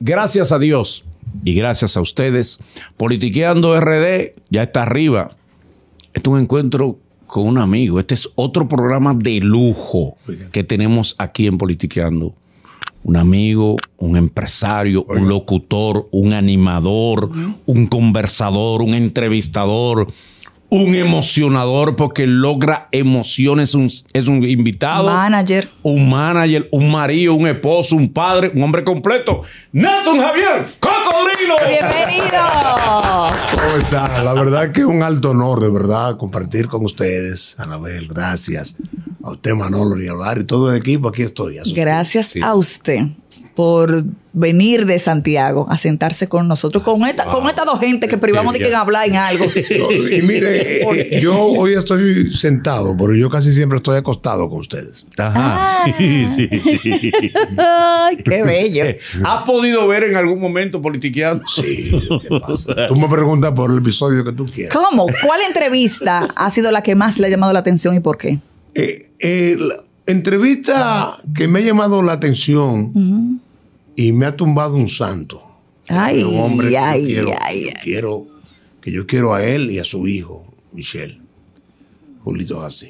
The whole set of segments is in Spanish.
gracias a Dios y gracias a ustedes, Politiqueando RD ya está arriba. Este es un encuentro con un amigo. Este es otro programa de lujo que tenemos aquí en Politiqueando. Un amigo, un empresario, un locutor, un animador, un conversador, un entrevistador, un emocionador porque logra emociones, es un invitado. Manager. Un manager, un marido, un esposo, un padre, un hombre completo. Nelson Javier Cocodrilo. ¡Bienvenido! ¿Cómo está? La verdad que es un alto honor, de verdad, compartir con ustedes. Anabel, gracias. A usted, Manolo, y hablar y todo el equipo, aquí estoy. Gracias a usted por venir de Santiago a sentarse con nosotros, con estas dos gente que privamos de que hablar en algo. Y mire, yo hoy estoy sentado, pero yo casi siempre estoy acostado con ustedes. Ajá. Sí. Ay, qué bello. ¿Has podido ver en algún momento Politiqueando? Sí, ¿qué pasa? Tú me preguntas por el episodio que tú quieras. ¿Cómo? ¿Cuál entrevista ha sido la que más le ha llamado la atención y por qué? La entrevista que me ha llamado la atención y me ha tumbado un santo. Ay, un hombre ay. que yo quiero a él y a su hijo, Michelle. Julito Jacín.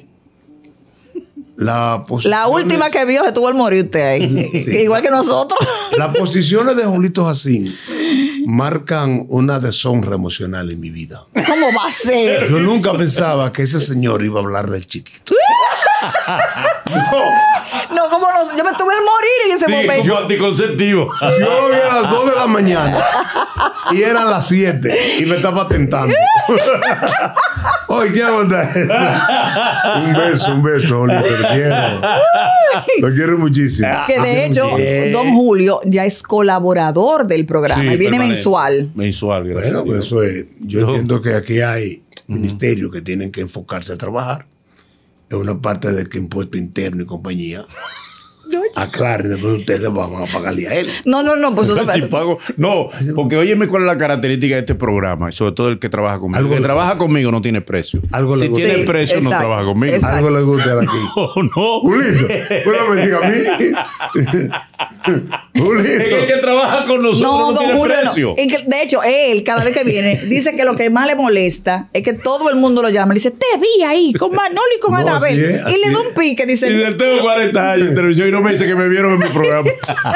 La última que vio se tuvo el morir usted ahí. Sí. Igual que nosotros. Las posiciones de Julito Jacín marcan una deshonra emocional en mi vida. ¿Cómo va a ser? Yo nunca pensaba que ese señor iba a hablar del chiquito. No, ¿cómo no? Yo me tuve el morir en ese momento. Como anticonceptivo. Yo vi a las 2 de la mañana y eran las 7 y me estaba tentando. Oye, ¿qué hago? Un beso, Oli, te quiero. Lo quiero muchísimo. Que de hecho, don Julio ya es colaborador del programa y viene mensual. Mensual, gracias. Bueno, pues eso es. Yo entiendo que aquí hay ministerios que tienen que enfocarse a trabajar. Es una parte del que impuesto interno y compañía. Aclaren, después ustedes van a pagarle a él. No, pues si pago. No, porque óyeme cuál es la característica de este programa, y sobre todo el que trabaja conmigo. El que trabaja conmigo no tiene precio. Si tiene precio, no trabaja conmigo. Exacto. Algo le gusta aquí. No. Julito, no me diga a mí. Julito. Es que el que trabaja con nosotros no tiene precio. No. De hecho, él, cada vez que viene, dice que lo que más le molesta es que todo el mundo lo llama. Le dice, te vi ahí con Manolo y con Anabel. Y le da un pique. Dice, y tengo 40 años en televisión y no me dice que me vieron en mi programa.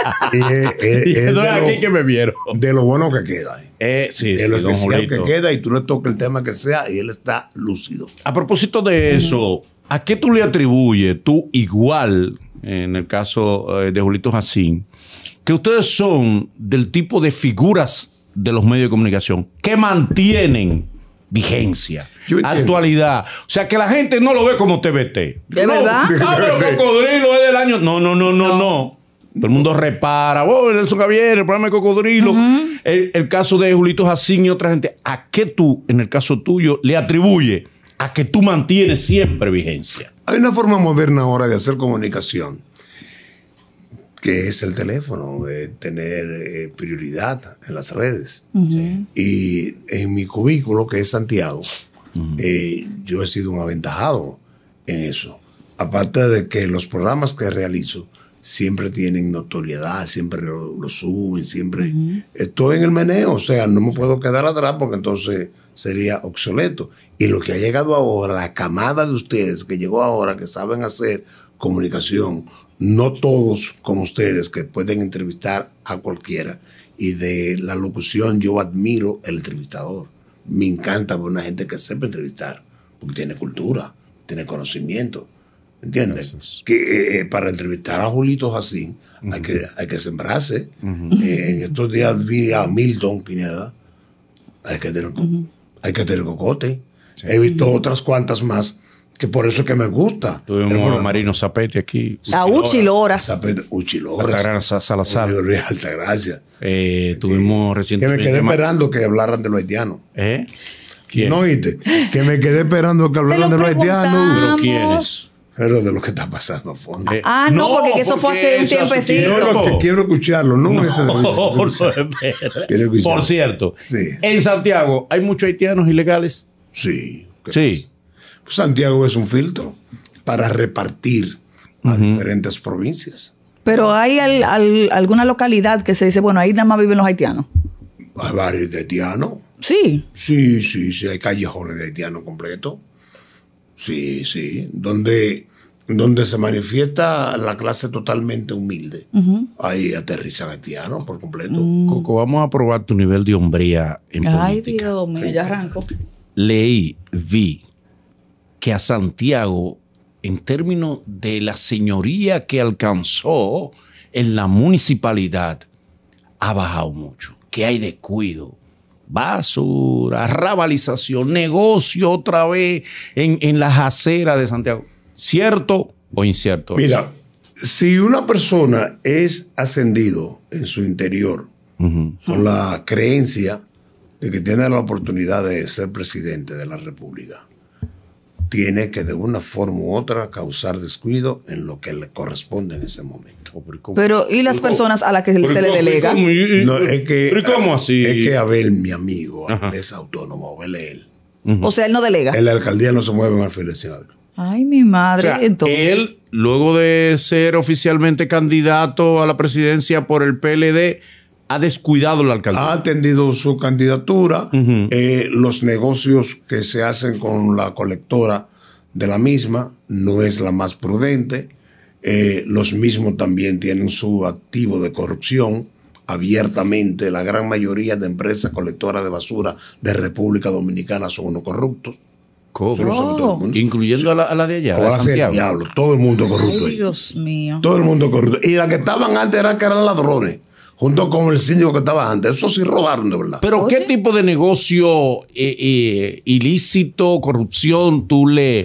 Es no es aquí que me vieron. De lo bueno que queda. Sí, de lo especial que queda, y tú le tocas el tema que sea y él está lúcido. A propósito de eso, ¿a qué tú le atribuyes, tú igual, en el caso de Julito Jacín, que ustedes son del tipo de figuras de los medios de comunicación que mantienen vigencia, actualidad? O sea, que la gente no lo ve como TVT. ¿De verdad? Pero Cocodrilo es del año. No. Todo el mundo repara. Nelson Javier, el programa de Cocodrilo. El caso de Julito Jacín y otra gente. ¿A qué tú, en el caso tuyo, le atribuye a que tú mantienes siempre vigencia? Hay una forma moderna ahora de hacer comunicación, que es el teléfono, tener prioridad en las redes. Y en mi cubículo, que es Santiago, yo he sido un aventajado en eso. Aparte de que los programas que realizo siempre tienen notoriedad, siempre lo suben, siempre estoy en el meneo, o sea, no me puedo quedar atrás porque entonces sería obsoleto. Y lo que ha llegado ahora, la camada de ustedes que llegó ahora, que saben hacer comunicación, no todos como ustedes que pueden entrevistar a cualquiera, y de la locución yo admiro el entrevistador. Me encanta ver una gente que sepa entrevistar, porque tiene cultura, tiene conocimiento. ¿Entiendes? Que para entrevistar a Julito Jacín hay que sembrarse. En estos días vi a Milton Pineda. Hay que tener cocote. Sí. He visto otras cuantas más, que por eso es que me gusta. Tuvimos a Marino Zapete aquí. A Uchi Lora. Uchi Lora. Altagracia Salazar. Altagracia. Tuvimos recientemente. Que me quedé esperando que hablaran de los haitianos. ¿Quién? ¿No oíste? Que me quedé esperando que hablaran de los haitianos. ¿Pero quiénes? Pero de lo que está pasando a fondo. No, porque eso fue hace un tiempecito. No, que quiero escucharlo. Por cierto, sí. En Santiago, ¿hay muchos haitianos ilegales? Sí. Sí. Santiago es un filtro para repartir a diferentes provincias. Pero hay alguna localidad que se dice, bueno, ahí nada más viven los haitianos. Hay barrios de haitianos. Sí. Sí, hay callejones de haitianos completos. Sí, donde se manifiesta la clase totalmente humilde. Ahí aterrizan haitianos por completo. Coco, vamos a probar tu nivel de hombría en política. Ay, Dios mío, ya arranco. Vi que a Santiago, en términos de la señoría que alcanzó en la municipalidad, ha bajado mucho. Que hay descuido, basura, rabalización, negocio otra vez en las aceras de Santiago. ¿Cierto o incierto? Mira, si una persona es ascendido en su interior con la creencia de que tiene la oportunidad de ser presidente de la República, tiene que de una forma u otra causar descuido en lo que le corresponde en ese momento. Pero, ¿y las personas a las que se le delega? No, es que, ¿cómo así? Es que Abel, mi amigo, Abel es autónomo, Abel es él. O sea, él no delega. En la alcaldía no se mueve en afiliación. Ay, mi madre. O sea, entonces, él, luego de ser oficialmente candidato a la presidencia por el PLD, ha descuidado la alcaldía. Ha atendido su candidatura, los negocios que se hacen con la colectora de la misma no es la más prudente. Los mismos también tienen su activo de corrupción abiertamente. La gran mayoría de empresas colectoras de basura de República Dominicana son unos corruptos. ¿Cómo? Eso lo sabe todo el mundo. Incluyendo a la de allá, Ahora de sí, el Santiago. diablo, todo el mundo corrupto. ay, ahí. Dios mío. Todo el mundo corrupto. Y las que estaban antes eran ladrones, junto con el síndico que estaba antes. Eso sí robaron de verdad. Pero ¿qué tipo de negocio ilícito, corrupción tú le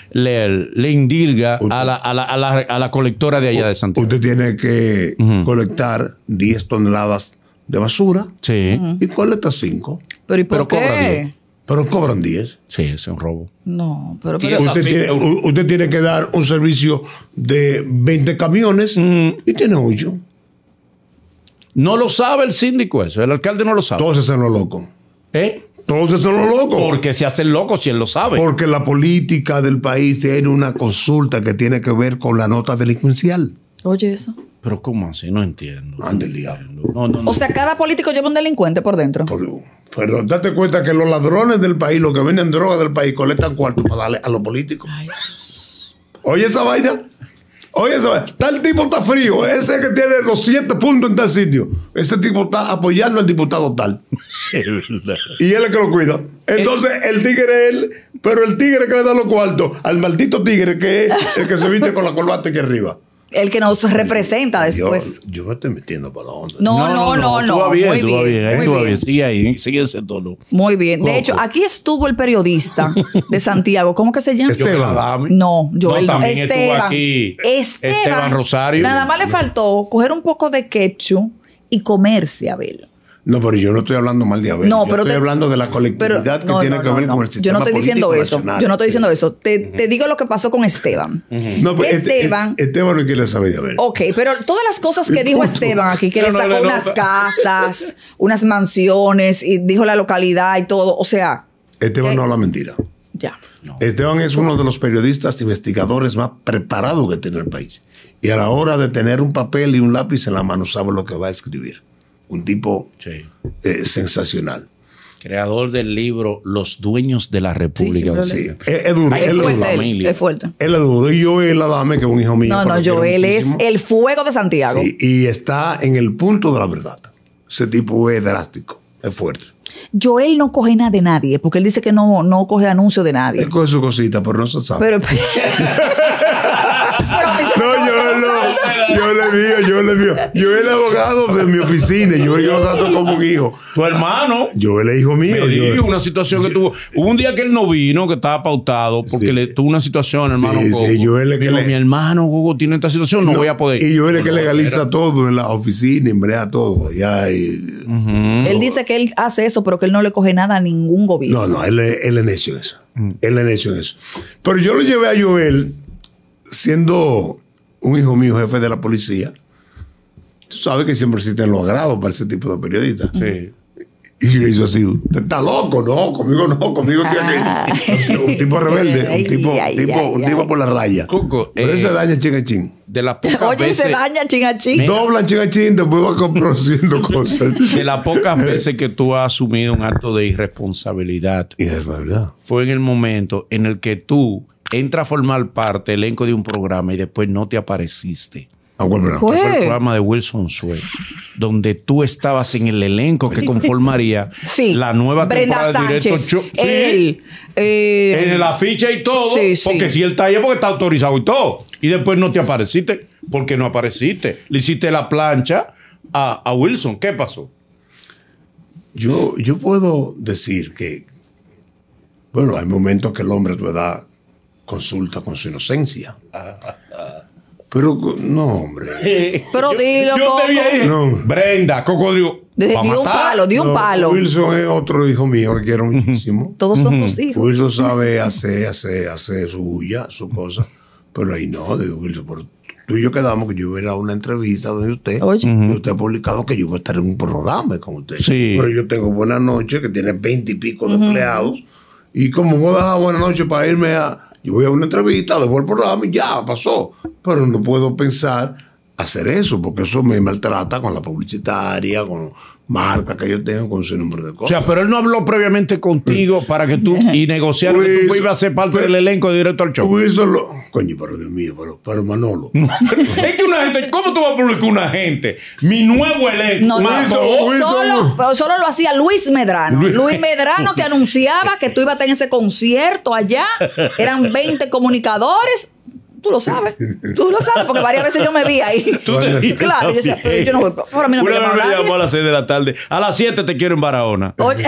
indilgas a la colectora de allá de Santiago? Usted tiene que colectar 10 toneladas de basura Sí. y colecta 5. Pero ¿y por Pero cobra qué? 10. Pero cobran 10. Sí, ese es un robo. No, pero... Sí, Usted tiene que dar un servicio de 20 camiones y tiene 8. No lo sabe el síndico eso, el alcalde no lo sabe. Todos son los locos. ¿Eh? Todos son los locos. Porque se hace loco si él lo sabe. Porque la política del país tiene una consulta que tiene que ver con la nota delincuencial. Oye, eso. Pero ¿cómo así? No entiendo. Ande el diablo. No. O sea, cada político lleva un delincuente por dentro. Pero date cuenta que los ladrones del país, los que venden droga del país, colectan cuartos para darle a los políticos. Ay, Oye esa vaina. Tal tipo está frío. Ese que tiene los 7 puntos en tal sitio. Ese tipo está apoyando al diputado tal. Es verdad. Y él es el que lo cuida. Entonces el tigre es él, pero el tigre que le da los cuartos al maldito tigre que es el que se viste con la corbata aquí arriba. el que nos representa después. Yo me estoy metiendo para la onda. No. Tú vas bien, Muy tú vas bien. muy Tú vas bien. bien. Sigue ahí, sigue ese tono. Muy bien. De Coco. hecho, aquí estuvo el periodista de Santiago. ¿Cómo que se llama? Esteban. No, Joel no. también estuvo aquí Esteban Rosario. Nada más le faltó coger un poco de ketchup y comerse a Abel. No, pero yo no estoy hablando mal de Abel. No, yo pero estoy hablando de la colectividad que tiene que ver con el sistema Yo no estoy diciendo político eso. nacional. Yo no estoy diciendo eso. Te digo lo que pasó con Esteban. No, pues Esteban. Esteban no quiere saber de Abel. Ok, pero todas las cosas que El dijo punto. Esteban aquí, que No, le sacó no. unas casas, unas mansiones, y dijo la localidad y todo. O sea, Esteban no habla mentira. ya. Esteban es uno de los periodistas investigadores más preparados que tiene el país. Y a la hora de tener un papel y un lápiz en la mano sabe lo que va a escribir. Un tipo Sí. Sensacional. Creador del libro Los Dueños de la República. Sí, Sí, es duro. Ay, Es Él es fuerte, duro. familia. es fuerte. Él es duro. Y Joel Adame, que es un hijo mío. No, pero lo quiero Joel es muchísimo. el fuego de Santiago. Sí, y está en el punto de la verdad. Ese tipo es drástico, es fuerte. Joel no coge nada de nadie, porque él dice que no coge anuncio de nadie. Él coge su cosita, pero no se sabe. Pero, Yo le digo. Yo el abogado de mi oficina. Yo lo trato como un hijo. Tu hermano. Yo el hijo mío. Me dijo una situación que tuvo. Hubo un día que él no vino, que estaba pautado, porque Sí. le tuvo una situación, hermano. Sí, Gogo. sí, Joel es que Dijo, le- mi hermano Gogo tiene esta situación, no voy a poder. Y yo el que No, legaliza era- todo en la oficina, embrea todo. Ya, él dice que él hace eso, pero que él no le coge nada a ningún gobierno. no, él es necio en eso. Él es necio en eso. Pero yo lo llevé a Joel, siendo un hijo mío, jefe de la policía. Tú sabes que siempre existen los agrados para ese tipo de periodistas. Sí. Y yo hizo así, ¿usted está loco? No, conmigo tiene que... Un tipo rebelde, un tipo por la raya. Coco, Pero ese daña chin a chin. de las pocas Oye, veces... se daña chingachín. Doblan chingachín, después va produciendo cosas. De las pocas veces que tú has asumido un acto de irresponsabilidad, Y es verdad. fue en el momento en el que tú entras a formar parte del elenco de un programa y después no te apareciste. ¿A cuál programa? ¿Cuál? Fue el programa de Wilson Sue, donde tú estabas en el elenco que conformaría Sí. la nueva Brenda temporada de Directo Sánchez. Show. Sí. Él. En el afiche y todo, Sí, sí. porque si él está ahí es porque está autorizado y todo. Y después no te apareciste, porque no apareciste. Le hiciste la plancha a Wilson. ¿Qué pasó? Yo puedo decir que, bueno, hay momentos que el hombre a tu edad consulta con su inocencia. Pero, no, hombre. Pero dilo, Yo te vi ahí. Coco. No. Brenda, Coco, digo. Di ¿pa' un matar? palo, di un No, palo. Wilson es otro hijo mío que quiero muchísimo. Todos son tus hijos. Wilson sabe hacer su bulla, su cosa. Pero ahí no, de Wilson. Pero tú y yo quedamos que yo iba a ir a una entrevista donde usted. Oye. Y usted ha publicado que yo voy a estar en un programa con usted. Sí. Pero yo tengo Buenas Noches, que tiene 20 y pico de empleados. Y como voy a dejar Buenas Noches para irme yo voy a una entrevista, dejo el programa y ya, pasó. Pero no puedo pensar hacer eso, porque eso me maltrata con la publicitaria, con marcas que yo tengo, con su número de O cosas. sea, pero él no habló previamente contigo para que tú y negociaran que tú ibas a ser parte del elenco de Directo al Show. Wilson coño, pero Dios mío, pero Manolo. Es que una gente, ¿cómo tú vas a publicar una gente? Mi nuevo elenco. No, Wilson. solo lo hacía Luis Medrano. Luis Medrano te anunciaba que tú ibas a tener ese concierto allá. Eran 20 comunicadores. Tú lo sabes, porque varias veces yo me vi ahí. Tú te viste Claro, yo decía, pero yo no voy, ahora a mí no me Una llama vez me nadie. llamó a las 6 de la tarde. A las 7 te quiero en Barahona. Oye,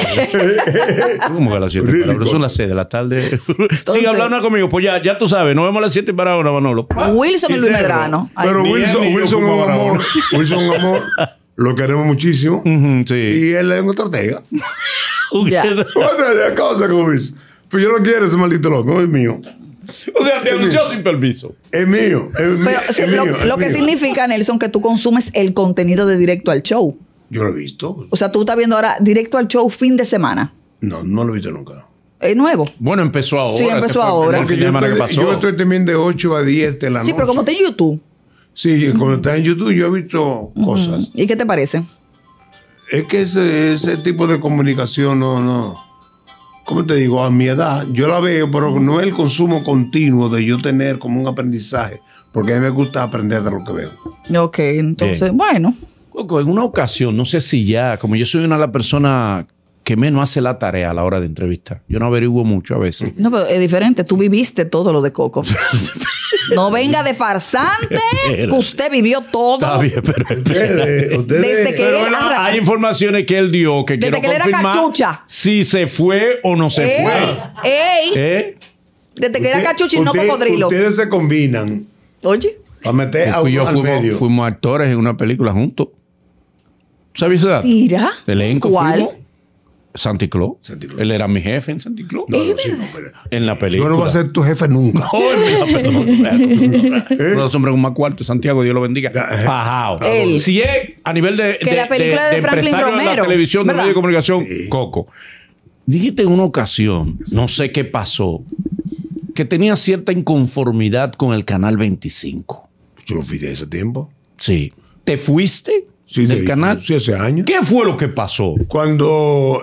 ¿Cómo que a las 7? Pero son las 6 de la tarde. Sigue hablando conmigo. Pues ya tú sabes. Nos vemos a las 7 en Barahona, Manolo. Wilson y Luis Medrano. Ay, Pero Bien, Wilson y yo es como un amor. Barahona. Wilson es un amor. Lo queremos muchísimo. Sí. Y él es un estratega. ya. Otra cosa con Wilson. Pero yo no quiero ese maldito loco, es mío. O sea, te anunció sin permiso. Es mío. Pero sí, lo que significa, Nelson, que tú consumes el contenido de Directo al Show. Yo lo he visto. O sea, tú estás viendo ahora Directo al Show fin de semana. No lo he visto nunca. Es nuevo. Bueno, empezó ahora. Sí, empezó Este fue el ahora. primer fin de semana que pasó. Yo estoy también de 8 a 10 de la noche. Sí, pero como está en YouTube. Sí, cuando está en YouTube yo he visto cosas. ¿Y qué te parece? Es que ese tipo de comunicación no. ¿Cómo te digo? A mi edad, yo la veo, pero no es el consumo continuo de yo tener como un aprendizaje, porque a mí me gusta aprender de lo que veo. Ok, entonces, Bien. bueno. Coco, en una ocasión, no sé si ya, como yo soy una de las personas que menos hace la tarea a la hora de entrevistar. Yo no averiguo mucho a veces. No, pero es diferente. Tú viviste todo lo de Coco. No venga de farsante, que usted vivió todo. Está bien, pero Ustedes, Desde que pero él bueno, arrancó. hay informaciones que él dio que Desde quiero que él era confirmar cachucha. si se fue o no se fue. ¡Ey! ¿Eh? Desde que era cachucha y no cocodrilo. Ustedes se combinan Oye. para meter a Tú y yo uno al medio. fuimos actores en una película juntos. ¿Sabes eso? Mira. Elenco ¿Cuál? fuimos. Santi Claus. Santi Claus. Él era mi jefe en Santi Claus. No, sí, no, pero- En la película. Yo no voy a ser tu jefe nunca. Oh, mira, perdón. Uno de los hombres con más cuarto, Santiago, Dios lo bendiga. Fajao. Él. Si es a nivel de, Que la película de Franklin empresario de la Romero, televisión, de ¿verdad? medio de comunicación, Sí. Coco. Dijiste en una ocasión, no sé qué pasó, que tenía cierta inconformidad con el Canal 25. Yo lo fui de ese tiempo. Sí. ¿Te fuiste Sí, del canal? Sí, hace años. ¿Qué fue lo que pasó? Cuando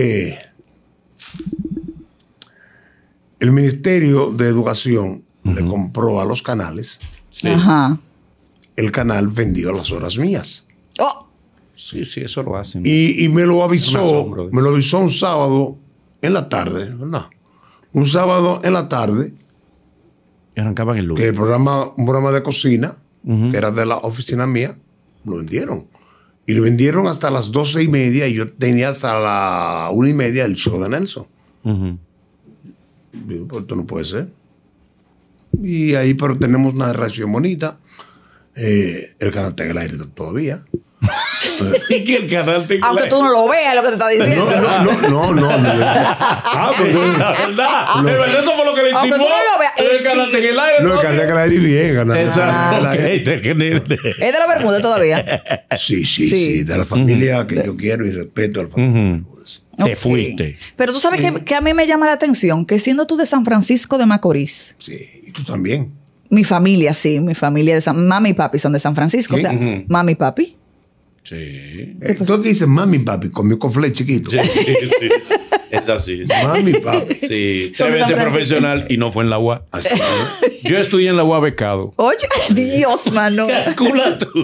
el Ministerio de Educación le compró a los canales, Sí. Ajá. el canal vendió las horas mías. Oh, Sí, eso lo hacen. Y me lo Un avisó, asombro. me lo avisó un sábado en la tarde, ¿verdad? Un sábado en la tarde, Y arrancaban el que lunes. un programa de cocina, que era de la oficina mía, lo vendieron. Y lo vendieron hasta las 12:30 y yo tenía hasta la 1:30 el show de Nelson. Ujú. Digo, pues esto no puede ser. Y ahí, pero tenemos una relación bonita. El canal está en el aire todavía. Y que el canal tenga aunque tú no lo veas, lo que te está diciendo. No. Pues, La verdad, de verdad eso fue lo que le Aunque insinuó. tú no lo veas, El él canal sí. en el aire. no, el canal está en el aire bien. Canal. Exacto. El Ok, aire. Es de la Bermuda todavía. Sí, Sí. sí. De la familia que yo quiero y respeto a la familia. Te Ok. fuiste. Pero tú sabes que a mí me llama la atención que siendo tú de San Francisco de Macorís, Sí, y tú también. Mi familia, sí. Mi familia mami y papi son de San Francisco. ¿Sí? O sea, mami y papi. Sí. Tú aquí dices mami, papi, conmigo con fle chiquito. Sí. Es así. Mami, papi. Sí. Son 3 de veces San Francisco. profesional y no fue en la UA. Así, ¿no? Yo estudié en la UA becado. Oye, Dios, mano. Calcula tú.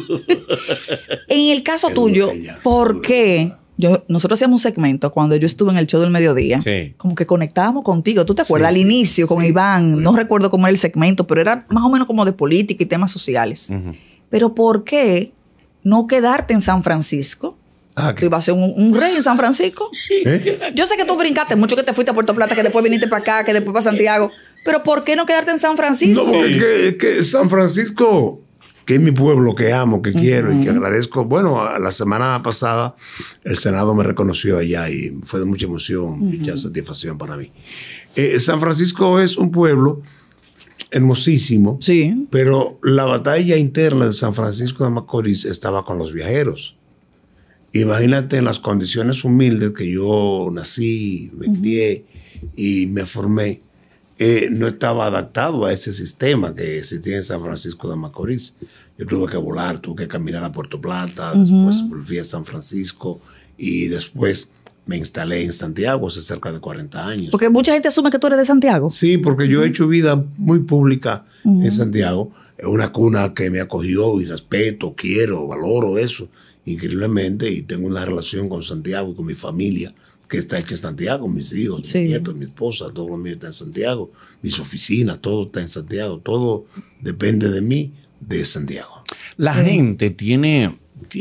En el caso Qué tuyo, dura ella. ¿por qué? Nosotros hacíamos un segmento cuando yo estuve en el show del mediodía. Sí. Como que conectábamos contigo. ¿Tú te acuerdas? Sí, Al sí, inicio, con sí. Iván. No recuerdo cómo era el segmento, pero era más o menos como de política y temas sociales. Pero ¿por qué no quedarte en San Francisco? Ah, Tú ¿qué? ibas a ser un rey en San Francisco. ¿Eh? Yo sé que tú brincaste mucho, que te fuiste a Puerto Plata, que después viniste para acá, que después para Santiago. Pero ¿por qué no quedarte en San Francisco? No, porque es que San Francisco, que es mi pueblo, que amo, que quiero y que agradezco. Bueno, la semana pasada el Senado me reconoció allá y fue de mucha emoción, mucha satisfacción para mí. San Francisco es un pueblo hermosísimo, Sí. pero la batalla interna de San Francisco de Macorís estaba con los viajeros. Imagínate en las condiciones humildes que yo nací, me crié y me formé. No estaba adaptado a ese sistema que existía en San Francisco de Macorís. Yo tuve que volar, tuve que caminar a Puerto Plata, después volví a San Francisco y después me instalé en Santiago hace cerca de 40 años. Porque mucha gente asume que tú eres de Santiago. Sí, porque yo he hecho vida muy pública en Santiago. Es una cuna que me acogió y respeto, quiero, valoro eso increíblemente y tengo una relación con Santiago y con mi familia que está hecha en Santiago, mis hijos, Sí. mis nietos, mi esposa, todo lo mío está en Santiago, mis oficinas, todo está en Santiago, todo depende de mí, de Santiago. La gente tiene,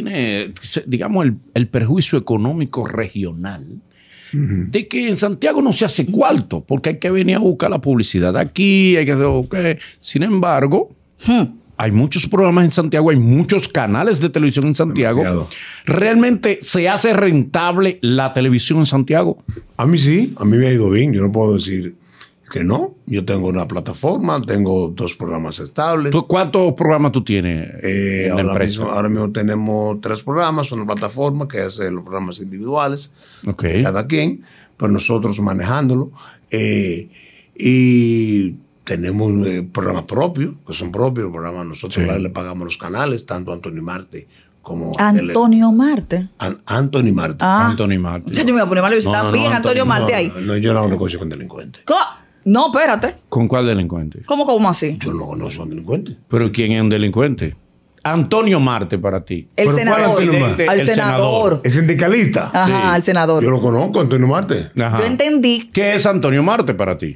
digamos, el perjuicio económico regional de que en Santiago no se hace cuarto, porque hay que venir a buscar la publicidad aquí, hay que hacer, okay. Sin embargo, hay muchos programas en Santiago, hay muchos canales de televisión en Santiago. Demasiado. ¿Realmente se hace rentable la televisión en Santiago? A mí sí, a mí me ha ido bien, yo no puedo decir que no. Yo tengo una plataforma, tengo 2 programas estables. ¿Cuántos programas tú tienes en la empresa? Ahora mismo tenemos 3 programas, una plataforma que hace los programas individuales, Ok. de cada quien, pero nosotros manejándolo. Y tenemos programas propios, que son propios, los programas nosotros Sí. le pagamos los canales, tanto Antonio Marte como Antonio Marte. Anthony Marte. Ah. Anthony Martin. Yo me voy a poner mal, está bien Antonio Marte ahí. No, yo no negocio con delincuentes. No, espérate. ¿Con cuál delincuente? ¿Cómo así? Yo no conozco a delincuentes. ¿Pero quién es un delincuente? Antonio Marte para ti. El ¿Pero senador. cuál es el nombre? Al El senador. ¿Es sindicalista? Ajá, Sí. al senador. Yo lo conozco, Antonio Marte. Ajá. Yo entendí. ¿Qué es Antonio Marte para ti?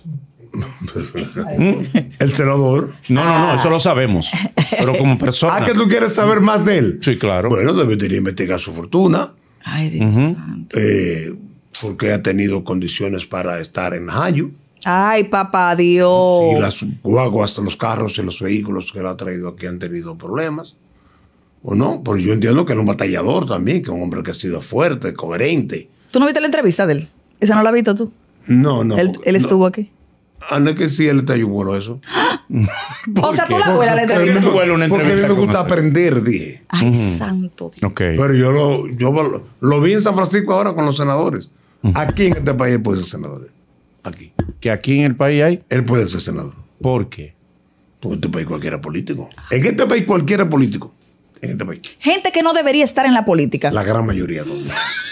El senador. No, eso lo sabemos. Pero como persona. Ah, que tú quieres saber más de él. Sí, claro. Bueno, debería investigar su fortuna, Ay, Dios santo. porque ha tenido condiciones para estar en Najayo. Ay, papá Dios. Y las guaguas, los carros y los vehículos que él ha traído aquí han tenido problemas. ¿O no? Porque yo entiendo que él es un batallador también, que es un hombre que ha sido fuerte, coherente. ¿Tú no viste la entrevista de él? ¿Esa no la has visto tú? No. Él estuvo aquí. No es que sí, él está bueno eso. O sea, tú la qué? vuelas la ¿Por qué entrevista. no? Bueno, una Porque a mí entrevista me gusta con él. aprender, dije. Ay, santo Dios. Ok. Pero yo lo vi en San Francisco ahora con los senadores. Aquí en este país él puede ser senador. Aquí. Que aquí en el país hay. Él puede ser senador. ¿Por qué? Porque en este país cualquiera es político. En este país cualquiera es político. En este país. Gente que no debería estar en la política. La gran mayoría. ¿No?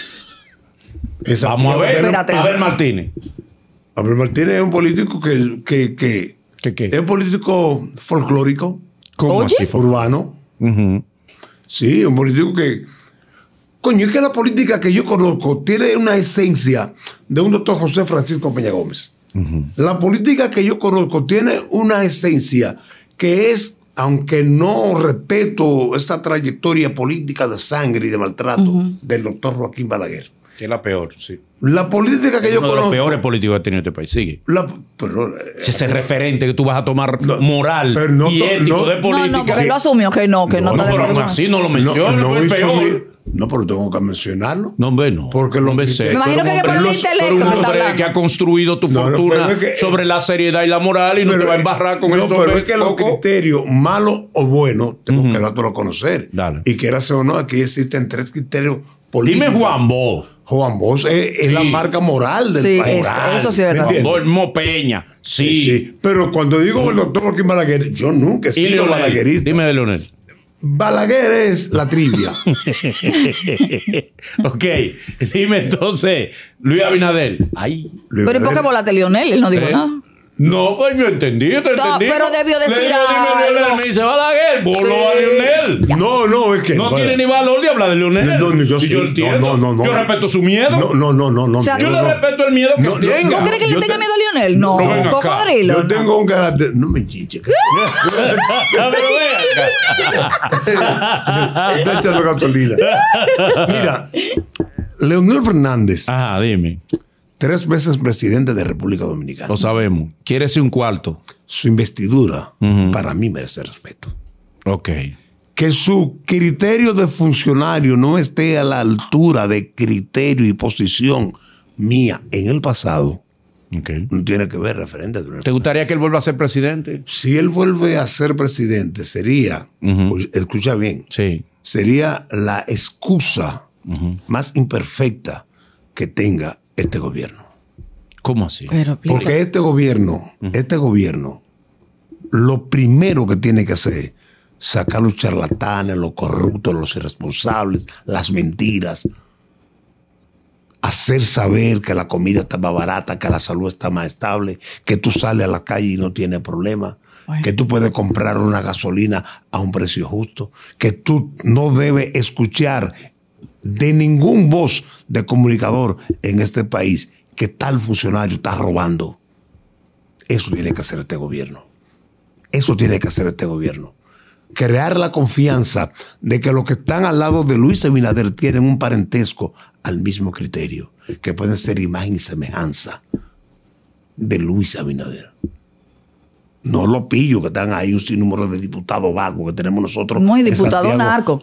Vamos a ver. Espérate. A ver, Martínez. Abel Martínez es un político que ¿Qué? es un político folclórico, ¿Cómo Oye. así? urbano. Ujú. Sí, un político que... Coño, es que la política que yo conozco tiene una esencia de un doctor José Francisco Peña Gómez. La política que yo conozco tiene una esencia que es, aunque no respeto esa trayectoria política de sangre y de maltrato del doctor Joaquín Balaguer. Que es la peor, sí. La política que yo Uno de los conozco... peores políticos que ha tenido este país. Sigue. Pero, Ese referente que tú vas a tomar moral pero no, y ético no, de política. No, porque él lo asumió que no No, está de pero acuerdo aún con- así no lo menciona, no fue el hizo peor. ni- No, pero tengo que mencionarlo. No, hombre, no. Porque no lo me que- sé. Me imagino que por el intelecto Pero un que está hombre hablando. que ha construido tu No, no, fortuna pero es que- sobre la seriedad y la moral y no te va a embarrar con no, eso. pero es que los criterios, malos o buenos, tengo que dártelo a conocer. Dale. Y quiera ser o no, aquí existen 3 criterios políticos. Dime Juan Bosch. Juan Bosch es la marca moral del Sí, país. eso sí es verdad. ¿Me entiendes? Juan Bosch Peña. Sí. Sí, pero cuando digo el doctor Joaquín Balaguer, yo nunca he Y sido Leonel. balaguerista. Dime de Leonel. Balaguer es la trivia. Ok. Dime entonces, Luis Abinader. Ay. Pero ¿y por qué volaste Lionel? Él no dijo ¿Eh? nada. No, pues yo entendí, te entendí. pero debió decir Le digo, dime algo. Leonel, me dice Balaguer, voló a Leonel. No, es que. No tiene ni valor de hablar de Leonel. No, yo Y sí. yo entiendo. No. Yo respeto su miedo. No. O sea, Yo no, le respeto el miedo que No, no, tenga. ¿No crees que le Yo tenga te- miedo a Lionel? No, No, ven acá. cocodrilo. Yo no. tengo un carácter. No me chinche. Pero ve acá. Está echando gasolina. Mira, Leonel Fernández, Ajá, dime. 3 veces presidente de República Dominicana. Lo sabemos. ¿Quieres un cuarto? Su investidura, para mí, merece respeto. Ok. Que su criterio de funcionario no esté a la altura de criterio y posición mía en el pasado, Ok. no tiene que ver referente de una. ¿Te gustaría que él vuelva a ser presidente? Si él vuelve a ser presidente, sería, pues, escucha bien, Sí. sería la excusa más imperfecta que tenga este gobierno. ¿Cómo así? Pero, explica. Porque este gobierno, lo primero que tiene que hacer es sacar los charlatanes, los corruptos, los irresponsables, las mentiras, hacer saber que la comida está más barata, que la salud está más estable, que tú sales a la calle y no tienes problema, Bueno. que tú puedes comprar una gasolina a un precio justo, que tú no debes escuchar de ningún voz de comunicador en este país que tal funcionario está robando. Eso tiene que hacer este gobierno. Eso tiene que hacer este gobierno. Crear la confianza de que los que están al lado de Luis Abinader tienen un parentesco al mismo criterio, que pueden ser imagen y semejanza de Luis Abinader. No los pillos que están ahí, un sinnúmero de diputados vagos que tenemos nosotros. Muy en diputado Santiago. narco.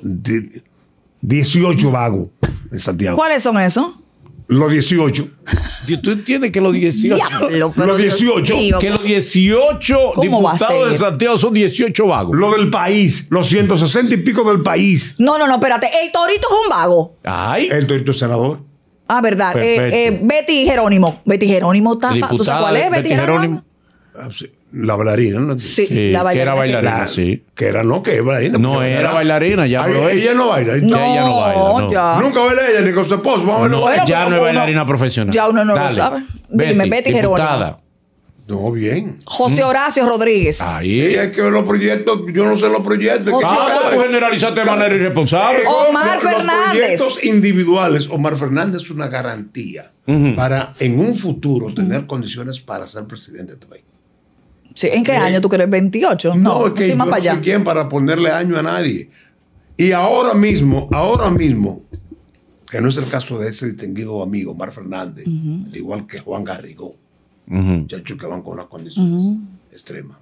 18 vagos en Santiago. ¿Cuáles son esos? Los 18. ¿Tú entiendes que los 18... Diablo, pero Los Dios 18, mío. Que los 18 ¿Cómo va a diputados de ser? Santiago son 18 vagos. Lo del país, los 160 y pico del país. No, espérate. El Torito es un vago. Ay. El torito senador. Ah, verdad. Perfecto. Betty Jerónimo. Betty Jerónimo está. ¿Tú sabes Diputada cuál es Betty Jerónimo? Ah, sí, la bailarina, ¿no? Sí, Sí, la que bailarina. era bailarina, La- sí. Que era, no, que es bailarina. No porque era bailarina, ya Ay, lo es. ella no baila. No, ella no baila, no. ya. Nunca baila ella ni con su esposo. Vamos a verlo. No, Bueno, ya pero no es uno- bailarina profesional. ya uno no lo Dale. sabe. Dime, Betty Jerónimo. diputada. No, bien. José Horacio Rodríguez. Ahí. Ella hay que ver los proyectos. Yo no sé los proyectos. José Que- Ah, tú generalizaste de manera irresponsable. Omar Los Fernández. proyectos individuales. Omar Fernández es una garantía para en un futuro tener condiciones para ser presidente de este país. Sí, ¿en qué año tú crees? ¿28? No, es que sí, yo más no para soy allá. quien para ponerle año a nadie. Y ahora mismo, que no es el caso de ese distinguido amigo, Omar Fernández, al igual que Juan Garrigó, muchachos que van con unas condiciones extremas.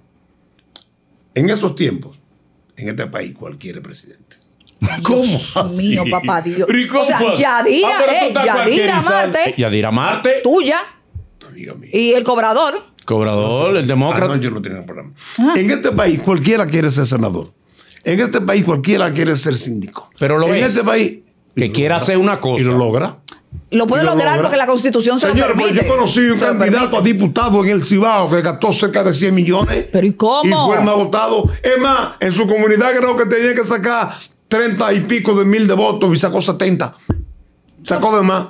En esos tiempos, en este país, cualquier presidente. ¿Cómo? Dios mío, así? papá Dios. Pero ¿y cómo? O sea, Yadira, pero tú estás Yadira cualquierizando. Marte. Yadira Marte. Tuya. Amiga mía. Y el cobrador. Cobrador, el demócrata. Anoche lo tenía en el programa. En este país, cualquiera quiere ser senador. En este país, cualquiera quiere ser síndico. Pero lo en ves. este país. Que quiera hacer una cosa. Y lo logra. Lo puede Y lo lograr logra. porque la Constitución se Señor, lo pero permite. yo conocí un Se lo candidato permite. a diputado en el Cibao que gastó cerca de 100 millones. ¿Pero y cómo? Y fue el más votado. Es más, en su comunidad creo que tenía que sacar 30 y pico de mil de votos y sacó 70. Sacó de más.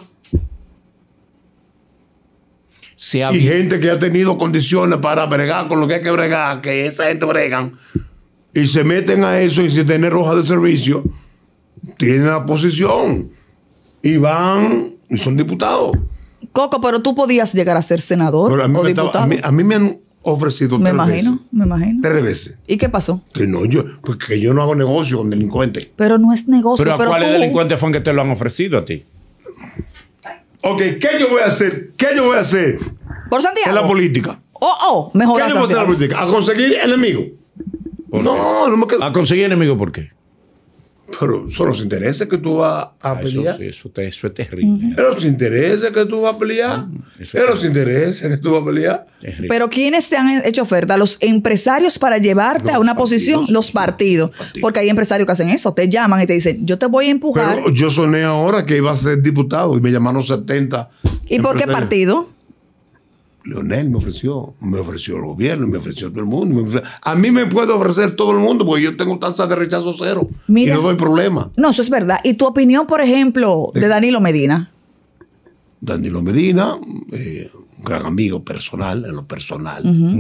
Se ha Y visto. gente que ha tenido condiciones para bregar con lo que hay que bregar, que esa gente bregan, y se meten a eso y sin tener hoja de servicio, tienen la posición y van y son diputados. Coco, pero tú podías llegar a ser senador Pero a mí o me estaba- diputado. a mí me han ofrecido Me 3 imagino, veces. me imagino. 3 veces. ¿Y qué pasó? Que no, porque yo no hago negocio con delincuentes. Pero no es negocio. Pero ¿a cuáles tú- delincuentes fue que te lo han ofrecido a ti? Ok, ¿qué yo voy a hacer? ¿Qué yo voy a hacer Por Santiago. en la política? Oh, ¿Qué mejorar yo voy a hacer en la Santiago. política? ¿A conseguir enemigos? No me quedo. ¿A conseguir enemigos por qué? Pero son los intereses que tú vas a pelear. Eso es terrible. Es los intereses que tú vas a pelear. Es los intereses que tú vas a pelear. Pero ¿quiénes te han hecho oferta? Los empresarios para llevarte a una posición, los partidos. Porque hay empresarios que hacen eso. Te llaman y te dicen, yo te voy a empujar. Pero yo soné ahora que iba a ser diputado y me llamaron 70. ¿Y por qué partido? Leonel me ofreció el gobierno, me ofreció todo el mundo. A mí me puede ofrecer todo el mundo porque yo tengo tasa de rechazo cero. Mira, y no doy problema. No, eso es verdad. ¿Y tu opinión, por ejemplo, de Danilo Medina? Danilo Medina, un gran amigo personal, en lo personal.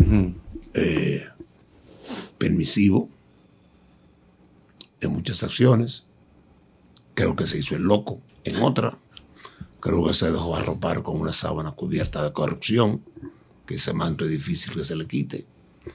Permisivo en muchas acciones. Creo que se hizo el loco en otra. Creo que se dejó arropar con una sábana cubierta de corrupción, que ese manto es difícil que se le quite.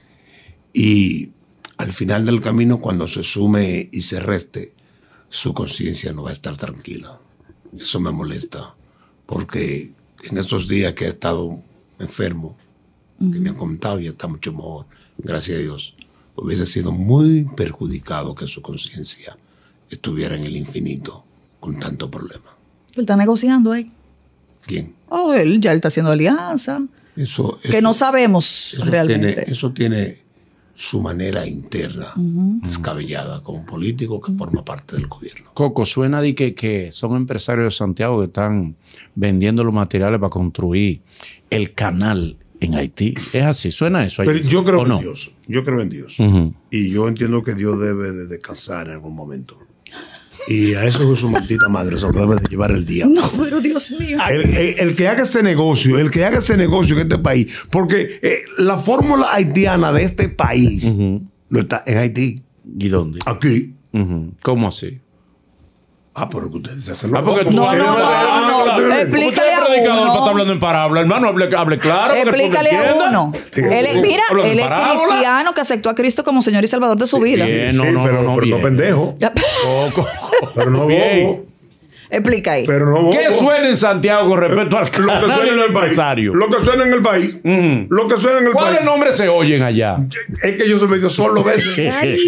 Y al final del camino, cuando se sume y se reste, su conciencia no va a estar tranquila. Eso me molesta, porque en estos días que he estado enfermo, que me han contado y está mucho mejor, gracias a Dios, hubiese sido muy perjudicado que su conciencia estuviera en el infinito con tanto problema. Él está negociando ahí. ¿Quién? Oh, él está haciendo alianza. Eso, que no sabemos realmente. Eso tiene su manera interna, descabellada, como un político que forma parte del gobierno. Coco, suena de que son empresarios de Santiago que están vendiendo los materiales para construir el canal en Haití. ¿Es así? ¿Suena eso? Pero yo creo en Dios. Yo creo en Dios. Y yo entiendo que Dios debe de descansar en algún momento. Y a eso es su maldita madre, se lo debe de llevar el diablo. No, pero Dios mío. El que haga ese negocio, en este país, porque la fórmula haitiana de este país no está en Haití. ¿Y dónde? Aquí. ¿Cómo así? Pero que ustedes se hacen porque tú no. Explícale a uno. Usted está hablando en parábola, hermano, hable claro. Explícale a uno. Él es cristiano que aceptó a Cristo como Señor y Salvador de su vida. Pero no pendejo. Pero no bobo. Explica ahí. Pero no bobo. ¿Qué suena en Santiago con respecto al canal y los empresarios? Lo que suena en el país. Lo que suena en el país. ¿Cuáles nombres se oyen allá? Es que yo soy medio solo a veces.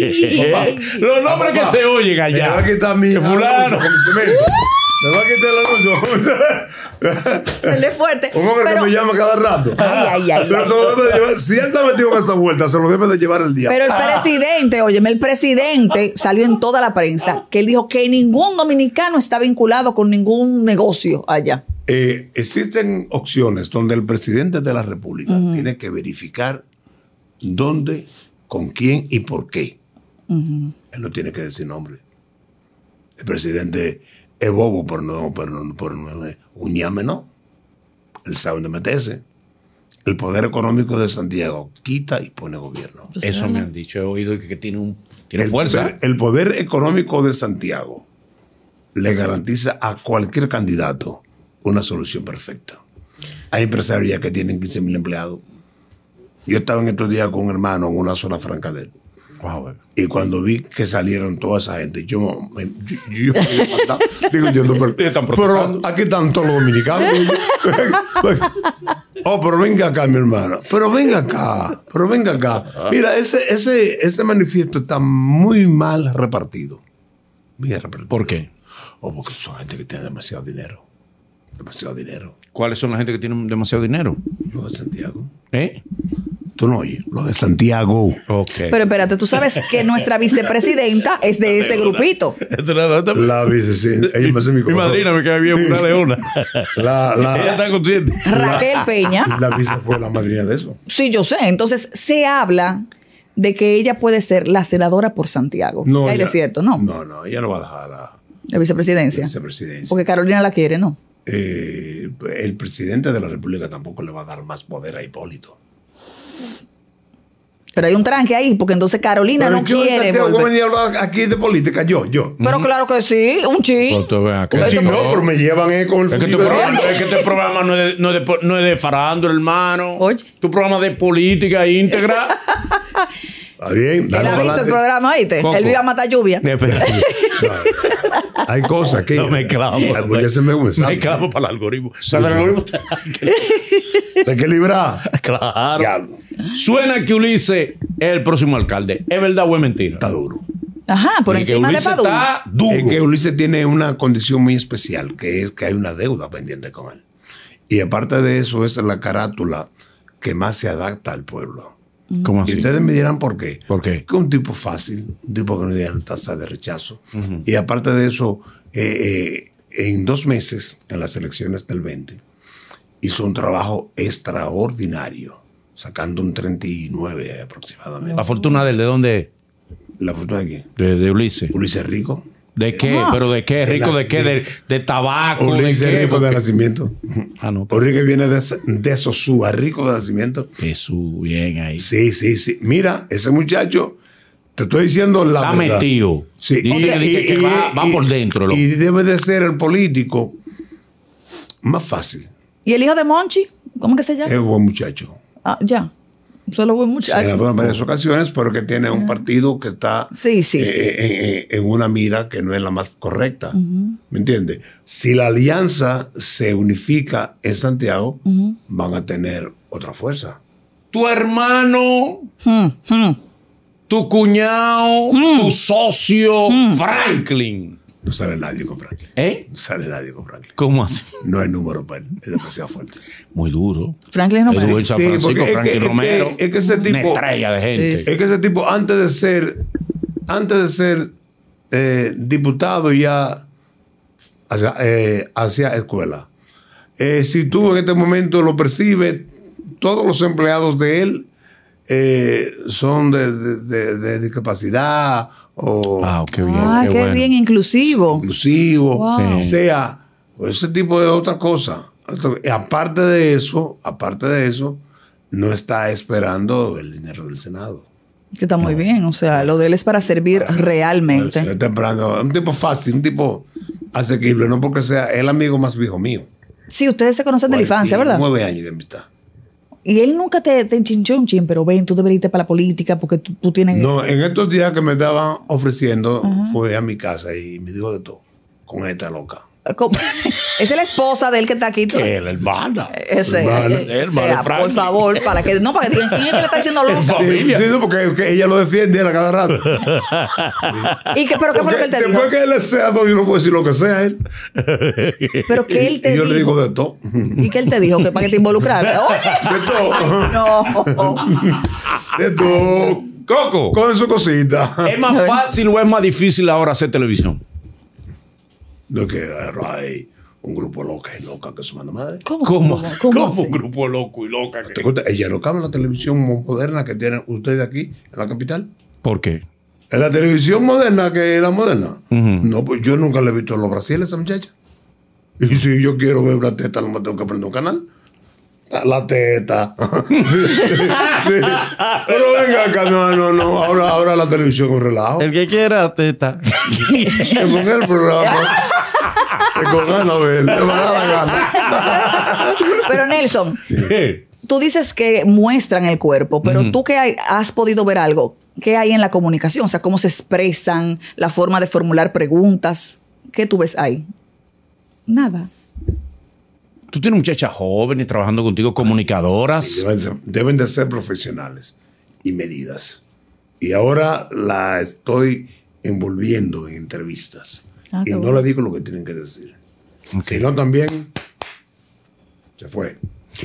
Los nombres que se oyen allá. Aquí está mi fulano. Me va a quitar el anuncio. Él es fuerte. Un hombre que me llama cada rato. Pero se lo debe de llevar. Si él está metido en esta vuelta, se lo debe de llevar el diablo. Pero el presidente, óyeme, el presidente salió en toda la prensa que él dijo que ningún dominicano está vinculado con ningún negocio allá. Existen opciones donde el presidente de la República tiene que verificar dónde, con quién y por qué. Él no tiene que decir nombre. El presidente es bobo por no un ñame, ¿no? Él sabe dónde meterse. El poder económico de Santiago quita y pone gobierno. Eso me han dicho, he oído que tiene fuerza. El poder económico de Santiago le garantiza a cualquier candidato una solución perfecta. Hay empresarios ya que tienen 15,000 empleados. Yo estaba en estos días con un hermano en una zona franca de él. Wow. Y cuando vi que salieron toda esa gente, yo me mataba. Digo, yo no, pero aquí están todos los dominicanos. Pero venga acá, mi hermano. Pero venga acá. Mira, ese manifiesto está muy mal repartido. ¿Por qué? Porque son gente que tiene demasiado dinero. ¿Cuáles son la gente que tiene demasiado dinero? Los de Santiago. Tú no oyes, lo de Santiago. Okay. Pero espérate, tú sabes que nuestra vicepresidenta es de ese grupito. La vicepresidenta. Ella me hace mi madrina me cae bien una leona. Ella está consciente. Raquel Peña. La vice fue la madrina de eso. Sí, yo sé. Entonces se habla de que ella puede ser la senadora por Santiago. No, ¿Hay de cierto? No. No, ella no va a dejar la vicepresidencia. Porque Carolina la quiere, ¿no? El presidente de la República tampoco le va a dar más poder a Hipólito. Pero hay un tranque ahí, porque entonces Carolina no quiere. ¿Cómo venía a hablar aquí de política? Yo. Pero claro que sí, un chi. No, pero me llevan con el es que este programa no es de farándula, hermano. Oye. Tu programa de política íntegra. Está bien. Él ha visto el programa, ¿oíste? Él vive a matar lluvia. Hay cosas que... No me clavo. Me clavo para el algoritmo. El algoritmo hay que librar. Claro. Suena que Ulises es el próximo alcalde. ¿Es verdad o es mentira? Está duro. Ajá, por Y que encima de Ulises Padula. está duro. Es que Ulises tiene una condición muy especial, que es que hay una deuda pendiente con él. Y aparte de eso, esa es la carátula que más se adapta al pueblo. ¿Cómo Y así? ustedes me dirán por qué. ¿Por qué? Que es un tipo fácil, un tipo que no tiene tasa de rechazo. Y aparte de eso, en 2 meses, en las elecciones del 20, hizo un trabajo extraordinario, sacando un 39 aproximadamente. La fortuna de dónde es? ¿La fortuna de quién? De Ulises. Ulises Rico. ¿De qué? Ah. ¿Pero de qué? ¿Rico de qué? ¿De tabaco? ¿De Ulises qué? Rico de Porque- nacimiento. Ah, no. Enrique viene de Sosúa, Rico de nacimiento. Jesús, bien ahí. Sí, sí, sí. Mira, ese muchacho, te estoy diciendo la Está verdad. metido. Sí. Dice que va por dentro. Y debe de ser el político más fácil. ¿Y el hijo de Monchi? ¿Cómo que se llama? Es un buen muchacho. Ah, ya. Solo buen muchacho. Senador en varias ocasiones, pero que tiene un partido que está Sí, sí, sí. en una mira que no es la más correcta. ¿Me entiendes? Si la alianza se unifica en Santiago, van a tener otra fuerza. Tu hermano, tu cuñado, tu socio, Franklin. No sale nadie con Franklin. ¿Eh? No sale nadie con Franklin. ¿Cómo así? No hay número para él. Es demasiado fuerte. Muy duro. Franklin Romero. Edwin San Sí, Francisco, porque es Franklin que- Romero. es que ese tipo- Una estrella de gente. Sí. Es que ese tipo, antes de ser diputado, ya hacía escuela. Si tú en este momento lo percibes, todos los empleados de él son de discapacidad o Qué bien. Ah, qué bueno. bien, inclusivo. inclusivo. Wow. O sea, pues ese tipo de otra cosa. Y aparte de eso, no está esperando el dinero del Senado. Que está muy bien. O sea, lo de él es para servir No realmente. está esperando un tipo fácil, un tipo asequible, no porque sea el amigo más viejo mío. Sí, ustedes se conocen de la infancia, ¿verdad? 9 años de amistad. Y él nunca te enchinchó un chin, pero ven, tú deberías irte para la política porque tú tienes... No, en estos días que me estaban ofreciendo, fue a mi casa y me dijo de todo. Con esta loca. ¿Cómo? Esa es la esposa de él que está aquí. Que la hermana. Ese, Hermano. Hermano sea, por Franklin. favor, para que no, para que digan quién es que le está diciendo loco. Familia. Sí, no, porque que ella lo defiende a cada rato. Pero ¿qué fue lo que él te dijo? Después que él es senador, yo no puedo decir lo que sea él. Pero que él te Y yo dijo. le digo de todo. ¿Y qué él te dijo? Que para que te involucraras. Oye, De todo. no. De todo. Coco, Con su cosita. ¿es más fácil o es más difícil ahora hacer televisión? No es que hay un grupo loca y loca que se manda madre. ¿Cómo así? así? un grupo loco y loca? ¿Te cuenta? Ella no cabe en la televisión moderna que tienen ustedes aquí, en la capital. ¿Por qué? En la televisión moderna, que es la moderna. No, pues yo nunca le he visto los brasiles a esa muchacha. Y si yo quiero ver una teta, no me tengo que prender un canal. La teta. Sí. Pero venga acá, no. Ahora la televisión es un relajo. que quiera teta. Que con el programa. Que con Anabel. Le va a dar la gana. Pero Nelson, tú dices que muestran el cuerpo, pero tú que has podido ver algo, ¿qué hay en la comunicación? O sea, cómo se expresan, la forma de formular preguntas. ¿Qué tú ves ahí? Nada. Tú tienes muchachas jóvenes trabajando contigo, comunicadoras. Deben de ser profesionales y medidas. Y ahora la estoy envolviendo en entrevistas. Ah, Y qué no bueno. le digo lo que tienen que decir. Ok. Si no, también se fue.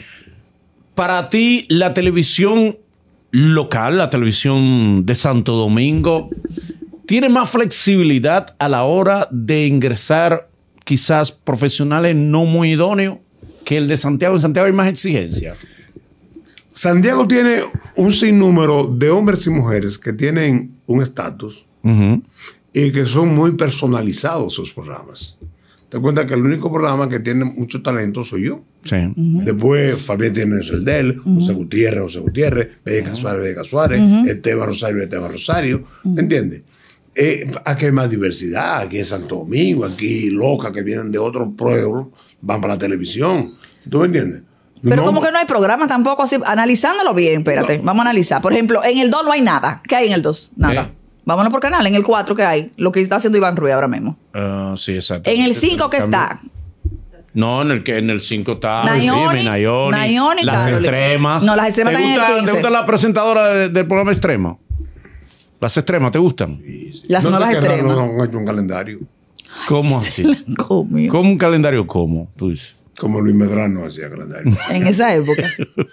Para ti, la televisión local, la televisión de Santo Domingo, tiene más flexibilidad a la hora de ingresar quizás profesionales no muy idóneos que el de Santiago. En Santiago hay más exigencia. Santiago tiene un sinnúmero de hombres y mujeres que tienen un estatus y que son muy personalizados sus programas. Te cuenta que el único programa que tiene mucho talento soy yo. Sí. Después Fabián tiene el de él, José Gutiérrez, Vega Suárez, Esteban Rosario. ¿Me entiendes? Aquí hay más diversidad, aquí en Santo Domingo, aquí locas que vienen de otros pueblos, van para la televisión. ¿Tú me entiendes? Pero No, como que no hay programa tampoco así, analizándolo bien, espérate, vamos a analizar. Por ejemplo, en el 2 no hay nada. ¿Qué hay en el 2? Nada. Vámonos por canal. En el 4, ¿qué hay? Lo que está haciendo Iván Ruiz ahora mismo. Sí, exacto. En el 5, ¿qué está? No, en el 5 está Nayoni, Nayoni, las Caroli. extremas. No, las extremas ¿Te están en el gusta, 15. ¿Te gusta la presentadora del programa Extremo? ¿Las extremas te gustan? Las No nuevas sé qué raro, extremas. no han hecho un calendario. ¿Cómo así? Comió. ¿Cómo un calendario cómo? Tú dices. Como Luis Medrano hacía calendario. En esa época.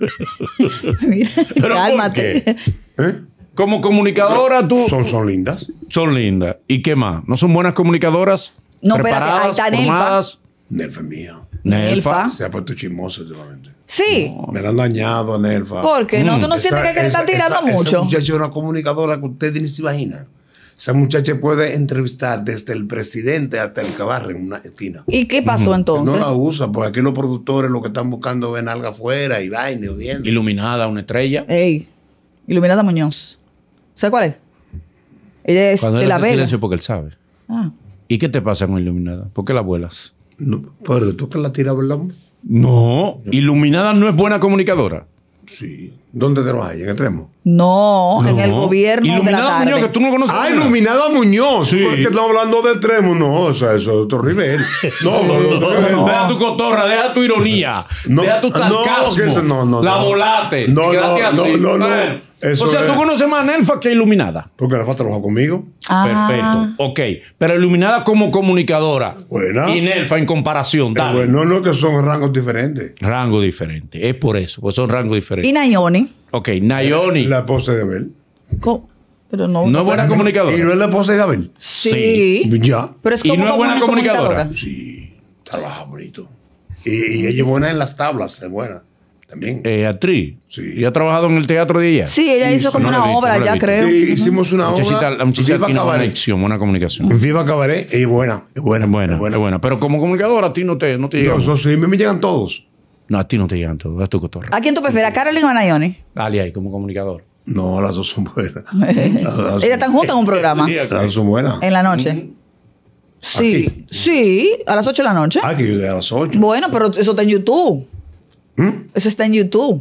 Mira, ¿Pero cálmate. por qué? ¿Eh? Como comunicadora, tú... Son lindas. Son lindas. ¿Y qué más? ¿No son buenas comunicadoras? No, espérate, ¿Preparadas? ahí está Nelfa. ¿Formadas? Nelfa es mía. Nelfa. Se ha puesto chismoso últimamente. Sí. Me la han dañado a Nelfa. ¿Por qué? ¿No? ¿Tú no sientes que le están tirando mucho? Esa muchacha es una comunicadora que ustedes ni se imaginan. Esa muchacha puede entrevistar desde el presidente hasta el que barre en una esquina. ¿Y qué pasó entonces? No la usa, porque aquí los productores lo que están buscando es algo afuera y vaina y odiando. Iluminada, una estrella. Ey, Iluminada Muñoz. ¿Sabes cuál es? Ella es Cuando de él La hace Vega. silencio porque él sabe. Ah. ¿Y qué te pasa con Iluminada? ¿Por qué la vuelas? No, pero tú que la tiras, ¿verdad? No. Iluminada no es buena comunicadora. Sí. ¿Dónde trabajas? ¿En Extremo? No, en el No. gobierno de la Iluminada tarde. Muñoz, que tú no conoces. Ah, nada. Iluminada Muñoz. Sí. Porque estamos hablando de Extremo. No, o sea, eso es otro nivel. No. Deja tu cotorra, deja tu ironía, No, deja tu no, sarcasmo. que eso no, la no. volate. No, y quédate no, así. no, no. Bueno, Eso o sea, tú es. conoces más a Nelfa que Iluminada. Porque la falta trabaja conmigo. Ah. Perfecto. Ok. Pero Iluminada como comunicadora. Buena. Y Nelfa en comparación. Dale. Bueno, no, que son rangos diferentes. Rango diferente. Es por eso. Pues son rangos diferentes. Y Nayoni. Ok. Nayoni. La esposa de Abel. Pero no. ¿No es buena comunicadora? ¿Y no es la esposa de Abel? Sí. Ya. Pero es ¿Y como no es buena comunicadora? Sí, trabaja bonito. Y ella es buena en las tablas, es buena. También. Actriz. Sí. ¿Y ha trabajado en el teatro de ella? Sí, ella hizo como no la una he visto, obra, no la he ya visto. creo. Y hicimos una Muchachita, obra. la muchacha Viva tiene buena Cabaret. dicción, buena comunicación. En Viva Cabaret, es buena. Es buena. Es buena. Pero como comunicadora a ti no te llegan. No, eso sí, me llegan todos. No, a ti no te llegan todos. Es tu cotorra. ¿A quién tú prefieres? ¿A Carolyn o a Nayoni? Dale ahí como comunicador. No, las dos son buenas. Ellas están juntas en un programa. Sí, Las dos son buenas. En la noche. Sí. Aquí. Sí, a las 8 de la noche. Ah, que yo de a las 8. Bueno, pero eso está en YouTube. Eso está en YouTube.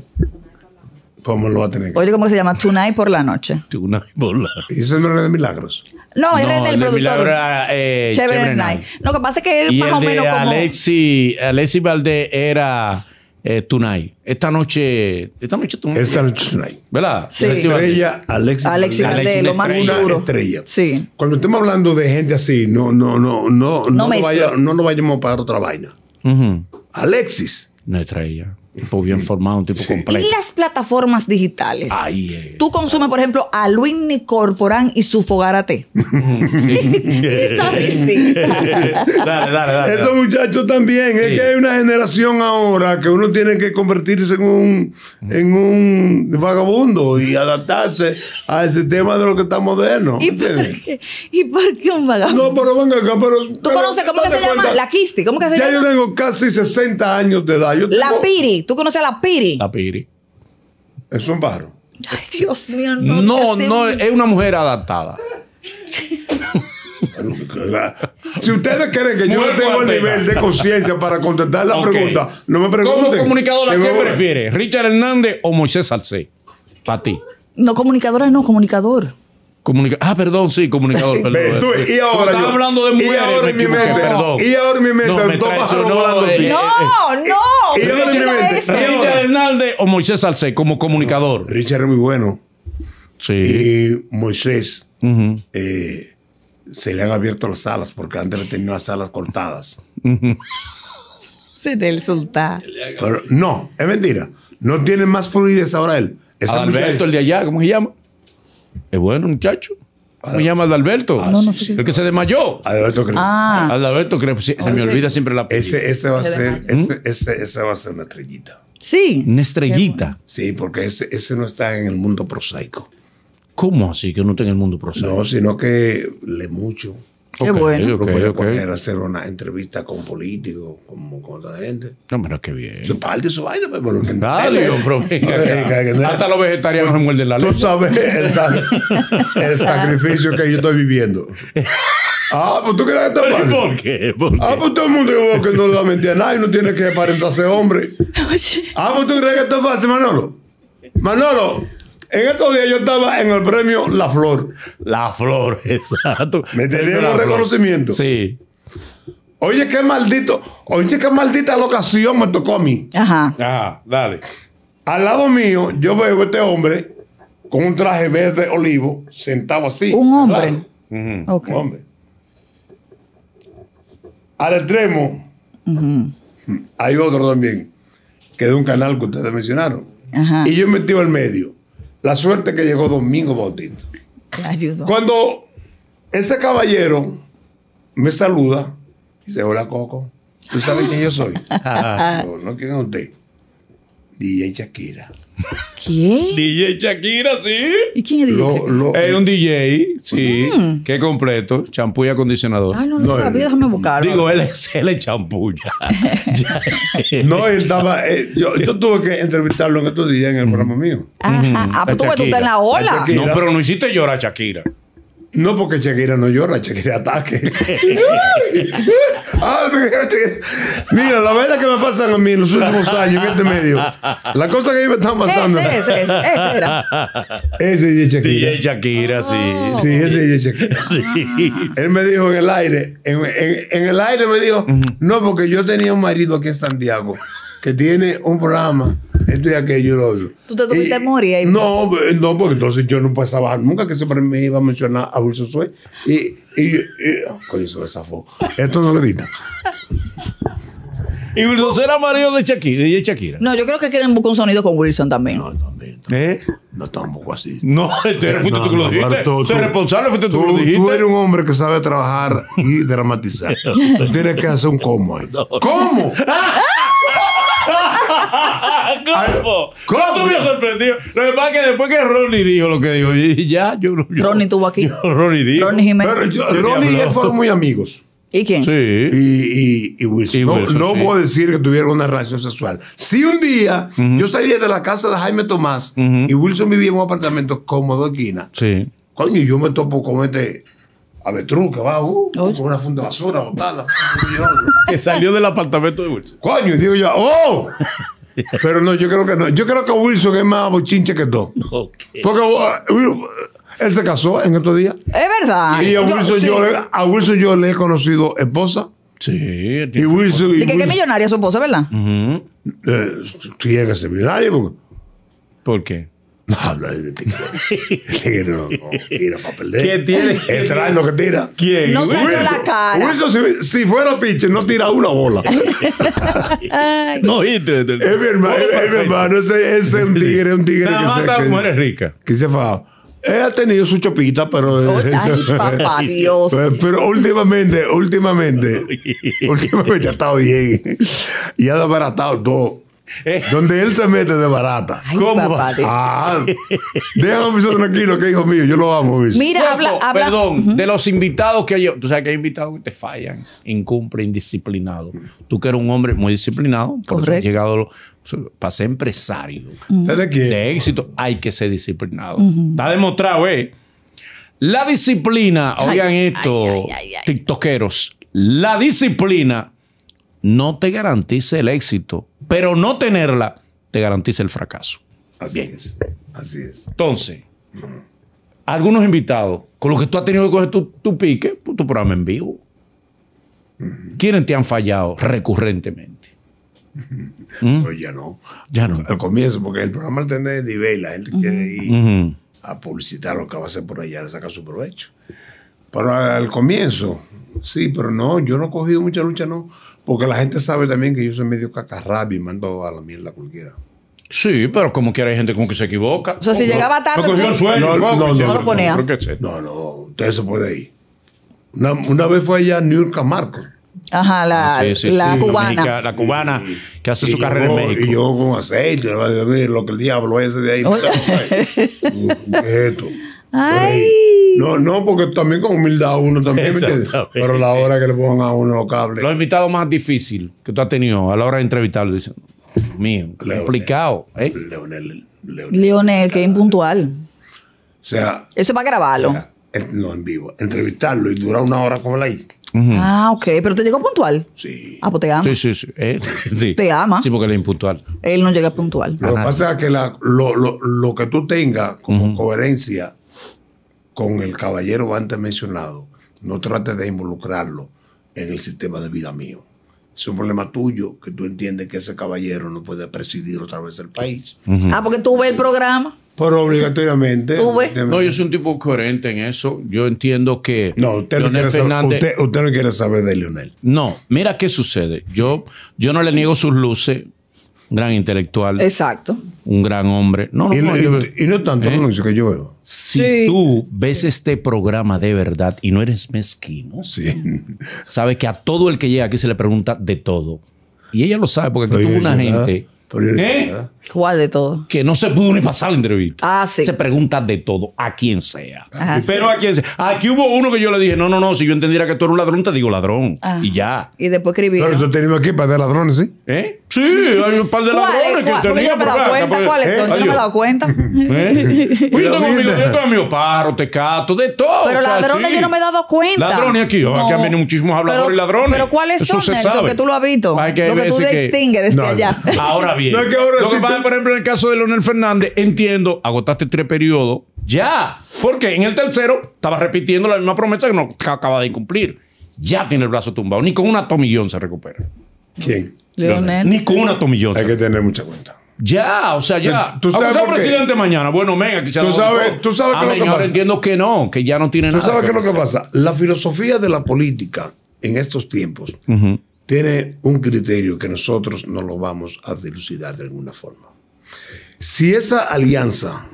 Pues me lo va a tener que. Oye, ¿cómo se llama? Tonight por la noche. Tú una bola. Y eso no es de milagros. No, él es el de Milagro productor. era, Chévere Night. Lo que pasa es que es Y más el o de menos como... Alexi Valdés era Tonight. Esta noche Tonight. Esta noche tonight. ¿Verdad? Sí. Alexi Valdés. Estrella, Alexis. Alexis Alexis Valdés, lo más estrella. duro. Estrella. Sí. Cuando estemos hablando de gente así, no mezclo. lo vayamos a pagar otra vaina. Ujú. Alexis. Una estrella. Un tipo bien formado, un tipo Y completo. las plataformas digitales. Ahí es. Tú consumes, por ejemplo, a Luini Corporán y su Fogarate. Esa risita. Dale. Esos muchachos también. Sí. Es que hay una generación ahora que uno tiene que convertirse en un vagabundo y adaptarse al sistema de lo que está moderno. ¿Y por ¿entiendes? qué? ¿Y por qué un vagabundo? No, pero venga acá, pero... ¿Tú conoces cómo que se llama? La Kisti. ¿Cómo que se Ya llama? yo tengo casi 60 años de edad. Yo La tengo- Piri. ¿Tú conoces a la Piri? La Piri. Es un pájaro. Ay, Dios mío, No, no. es una mujer adaptada. Si ustedes creen que yo no Muerto tengo el al nivel tema. de conciencia para contestar la Ok. pregunta, no me pregunten. Como comunicadora, Que me ¿qué voy- prefieres? ¿Richard Hernández o Moisés Salcé? Para ti. No, comunicadora no, comunicador. Perdón, sí, comunicador. Ve, Perdón. tú, y ahora Como estaba yo- hablando de y mujeres, ahora me en mi equivoqué, mente, perdón. y ahora en mi mente, No, me dos traicionó, pájaros volando así. eh, No, y ahora en mi diga mente, eso. ¿Richard Hernández o Moisés Salcé como comunicador? Richard es muy bueno. Sí. Y Moisés Ujú. se le han abierto las alas porque antes le tenía las alas cortadas. Se le insulta. Pero no, es mentira. No tiene más fluidez ahora él. Esa Adalberto, muchacha- el de allá, ¿cómo se llama? Es bueno, muchacho. ¿Cómo se llama Adalberto? no sé. El que se desmayó. Adalberto Crespo. Ah, Adalberto, creo, se me olvida siempre la Ese va a Se ser, desmayó. ese va a ser una estrellita. sí. Una estrellita. Sí, porque ese no está en el mundo prosaico. ¿Cómo así que no está en el mundo prosaico? No, sino que lee mucho. Qué bueno. Lo puede Ok. poner a hacer una entrevista con políticos, con otra gente. No, pero qué bien. Su parte de su vaina, pues, pero que Dale, pero venga acá. Hasta los vegetarianos se muerden la Tú lengua. sabes el sacrificio que yo estoy viviendo. Ah, pues tú crees que está ¿Pero fácil. ¿Por qué? ¿Por qué? Ah, pues todo el mundo dijo que no le da mentira a nadie, no tiene que aparentarse hombre. Oye, Ah, pues tú crees que esto es fácil, Manolo. Manolo, en estos días yo estaba en el premio La Flor. La flor, exacto. Me tenían La un flor. reconocimiento. Sí. Oye, qué maldita locación me tocó a mí. ajá. Ah, dale. Al lado mío, yo veo a este hombre con un traje verde olivo, sentado así. Un hombre. Un hombre. Al extremo, hay otro también, que es de un canal que ustedes mencionaron. Ajá. Y yo me metí al medio. La suerte que llegó Domingo Bautista. Te ayudo. Cuando ese caballero me saluda, dice, hola Coco, ¿tú sabes quién yo soy? No, ¿quién es usted? DJ Shakira. ¿Quién? DJ Shakira, sí. ¿Y quién es DJ Shakira? Es un DJ, sí. Que completo, champú y acondicionador. Ay, no No, sabía, déjame buscarlo. Digo, él es champú ya. No, él estaba. Yo tuve que entrevistarlo en estos días en el programa mío. Ajá. Ah, pues tú ves, tú estás en la ola. Shakira. No, pero no hiciste llorar a Shakira. No, porque Shakira no llora, Shakira ataque. Mira, la verdad que me pasan a mí en los últimos años en este medio. La cosa que a mí me están pasando. Ese era. Ese DJ Shakira. DJ Shakira, sí. Sí, ese DJ Shakira. Él me dijo en el aire, en el aire me dijo, no, porque yo tenía un marido aquí en Santiago que tiene un programa, esto y aquello y lo otro. ¿Tú te tuviste morir ahí? No, porque entonces yo no pasaba nunca que siempre me iba a mencionar a Wilson Sue. Coño, se me zafó. Esto no lo edita. ¿Y Wilson era marido de Shakira, DJ Shakira? No, yo creo que quieren buscar un sonido con Wilson también. No, también. No tampoco así. No, fuiste tú que lo dijiste. Tú eres responsable, fuiste tú que lo dijiste. Tú eres un hombre que sabe trabajar y dramatizar. Tú tienes que hacer un cómo ahí. ¿Cómo? ¿Cómo? ¿Cómo? Tú me has sorprendido. Lo que pasa es que después que Ronnie dijo lo que dijo, y ya, yo. Ronnie estuvo aquí. Ronnie dijo. Ronnie Jiménez. Pero Ronnie y él fueron muy amigos. ¿Y quién? Sí. Y Wilson. Y Wilson, no sí. puedo decir que tuvieron una relación sexual. Si un día yo salía de la casa de Jaime Tomás y Wilson vivía en un apartamento cómodo esquina, Sí. coño, yo me topo con este avetruz que va con una funda de basura botada. Que salió del apartamento de Wilson. Coño, y digo yo, ¡oh! Pero no, yo creo que no. Yo creo que Wilson es más bochinche que todo. Okay. Porque él se casó en estos días. Es verdad. Y a Wilson yo le he conocido esposa. Sí. Y Wilson. ¿Y que millonaria su esposa, verdad? Tiene que ser millonario. ¿Por qué? No habla de ti. No tira para perder. ¿Quién tiene? El traje lo que tira. ¿Quién? No salió la cara. Wilson, si fuera pitcher, no tira una bola. Ay. No, Es mi hermano. Ese es un tigre Nada más está mujeres ricas. que se fa. Él ha tenido su chopita, pero. Ay, papá Dios. Pero últimamente ha estado bien. Y ha desbaratado todo. Donde él se mete de barata. Ay, ¿Cómo papá va a Dios. Déjame a Wilson tranquilo, que hijo mío, yo lo amo, Wilson. Mira, Coco, habla. Perdón, de los invitados que hay, tú sabes que hay invitados que te fallan, incumplen, indisciplinados. Tú que eres un hombre muy disciplinado, por eso has Correcto. llegado para ser empresario ¿Desde quién? de éxito, hay que ser disciplinado. Está demostrado, La disciplina, oigan esto, ay. tiktokeros, la disciplina no te garantiza el éxito, pero no tenerla te garantiza el fracaso. Así es. Entonces, algunos invitados con los que tú has tenido que coger tu pique, tu programa en vivo. ¿Quiénes te han fallado recurrentemente? Pues ya no. Ya no. Al comienzo, porque el programa al tener nivel, la gente quiere ir a publicitar lo que va a hacer por allá, le saca su provecho. Pero al comienzo, sí, pero no, yo no he cogido mucha lucha, no. Porque la gente sabe también que yo soy medio cacarrabi y mando a la mierda cualquiera. Sí, pero como quiera hay gente como que se equivoca. O sea, si llegaba tarde. Me cogió el sueño. No lo ponía. ¿Pero qué es esto? No, usted se puede ir. Una vez fue allá a New York Marco. Ajá, la cubana. La cubana que hace su Y carrera en México. Y yo con aceite, lo que el diablo ese de ahí. ¿Qué es esto? Ay. No, porque también con humildad uno también, ¿me entiendes? Exactamente. Pero la hora que le pongan a uno los cables. Los invitados más difíciles que tú has tenido a la hora de entrevistarlo, dicen, Dios mío, complicado. Leonel, que impuntual. O sea, Eso es para grabarlo. no en vivo. Entrevistarlo y durar una hora con él ahí. Ah, ok. Pero te llegó puntual. Sí. Ah, pues te ama. Sí. Sí. Te ama. Sí, porque él es impuntual. Él no llega puntual. Lo que pasa es que lo que tú tengas como coherencia con el caballero antes mencionado, no trates de involucrarlo en el sistema de vida mío. Es un problema tuyo que tú entiendes que ese caballero no puede presidir otra vez el país. Ah, porque tú ves el programa. Pero obligatoriamente. ¿Tú ves? No, yo soy un tipo coherente en eso. Yo entiendo que No, usted no, quiere saber, usted no quiere saber de Leonel. No, mira qué sucede. Yo no le niego sus luces. Un gran intelectual. Exacto. Un gran hombre. No, y no tanto lo que yo veo. Si tú ves este programa de verdad y no eres mezquino, sabes que a todo el que llega aquí se le pregunta de todo. Y ella lo sabe porque aquí tuvo una gente... ¿Cuál de todo? Que no se pudo ni pasar la entrevista. Sí. Se pregunta de todo, a quien sea. Pero a quien sea. Aquí hubo uno que yo le dije, no, si yo entendiera que tú eres un ladrón, te digo ladrón. Y ya. Y después escribí. Pero eso tenemos aquí para de ladrones, ¿sí? Sí, hay un par de ladrones que tenía. Yo me he dado cuenta. ¿Cuáles son? Yo no me he dado cuenta. Yo tengo amigos pájaros, tecatos, de todo. Pero ladrones yo no me he dado cuenta. Ladrones aquí. Aquí han venido muchísimos habladores ladrones. Pero ¿cuáles son, Nelson? Que tú lo has visto. Lo que tú distingues desde allá. Ahora bien. Lo que pasa, por ejemplo, en el caso de Leonel Fernández, entiendo, agotaste 3 periodos, ya. Porque en el tercero estaba repitiendo la misma promesa que no acaba de incumplir. Ya tiene el brazo tumbado. Ni con un atomillón se recupera. ¿Quién? Leonel. Ni con un atomillón. Hay que tener mucha cuenta. Ya, o sea, ya. ¿Tú sabes por qué? Presidente mañana. Bueno, venga, quizás. ¿Tú sabes qué es lo que pasa? Ahora entiendo que no, que ya no tiene nada. ¿Tú sabes qué es lo que pasa? La filosofía de la política en estos tiempos tiene un criterio que nosotros no lo vamos a dilucidar de alguna forma. Si esa alianza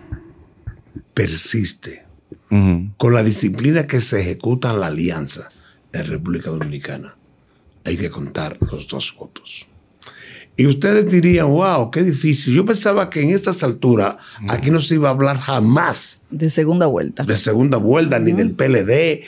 persiste con la disciplina que se ejecuta en la alianza en República Dominicana, hay que contar los 2 votos. Y ustedes dirían, wow, qué difícil. Yo pensaba que en estas alturas aquí no se iba a hablar jamás de segunda vuelta. De segunda vuelta, ni del PLD,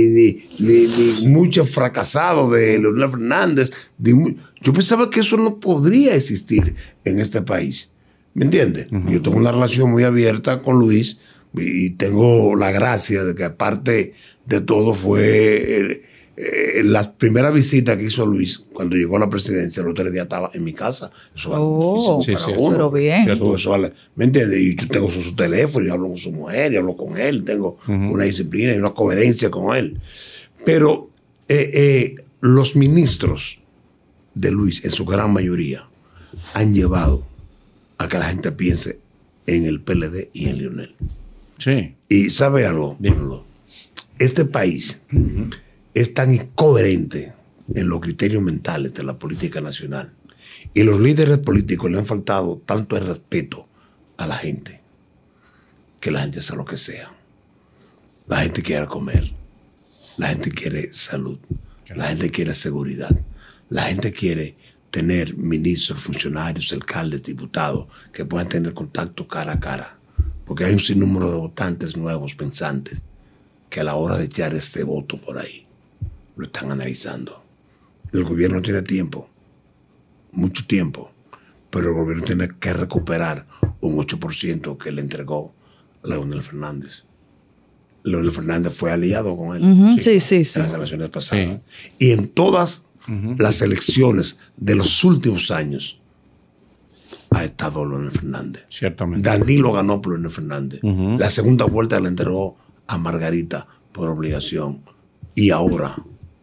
ni muchos fracasados de Leonel Fernández. Yo pensaba que eso no podría existir en este país. ¿Me entiendes? Yo tengo una relación muy abierta con Luis y tengo la gracia de que aparte de todo fue la primera visita que hizo Luis cuando llegó a la presidencia, los 3 días estaba en mi casa. Eso vale pero bien. Eso vale, ¿me entiendes? Y yo tengo su teléfono, y hablo con su mujer, y hablo con él, tengo una disciplina y una coherencia con él. Pero los ministros de Luis, en su gran mayoría, han llevado a que la gente piense en el PLD y en Leonel. Sí. Y ¿sabe algo? Dímelo. Este país es tan incoherente en los criterios mentales de la política nacional. Y los líderes políticos le han faltado tanto el respeto a la gente, que la gente hace lo que sea. La gente quiere comer, la gente quiere salud, la gente quiere seguridad, la gente quiere tener ministros, funcionarios, alcaldes, diputados que puedan tener contacto cara a cara, porque hay un sinnúmero de votantes nuevos, pensantes, que a la hora de echar este voto por ahí lo están analizando. El gobierno tiene tiempo, mucho tiempo, pero el gobierno tiene que recuperar un 8% que le entregó Leonel Fernández. Leonel Fernández fue aliado con él En las elecciones pasadas. Y en todas las elecciones de los últimos años ha estado Leonel Fernández. Ciertamente. Danilo ganó por Leonel Fernández. La segunda vuelta le entregó a Margarita por obligación. Y ahora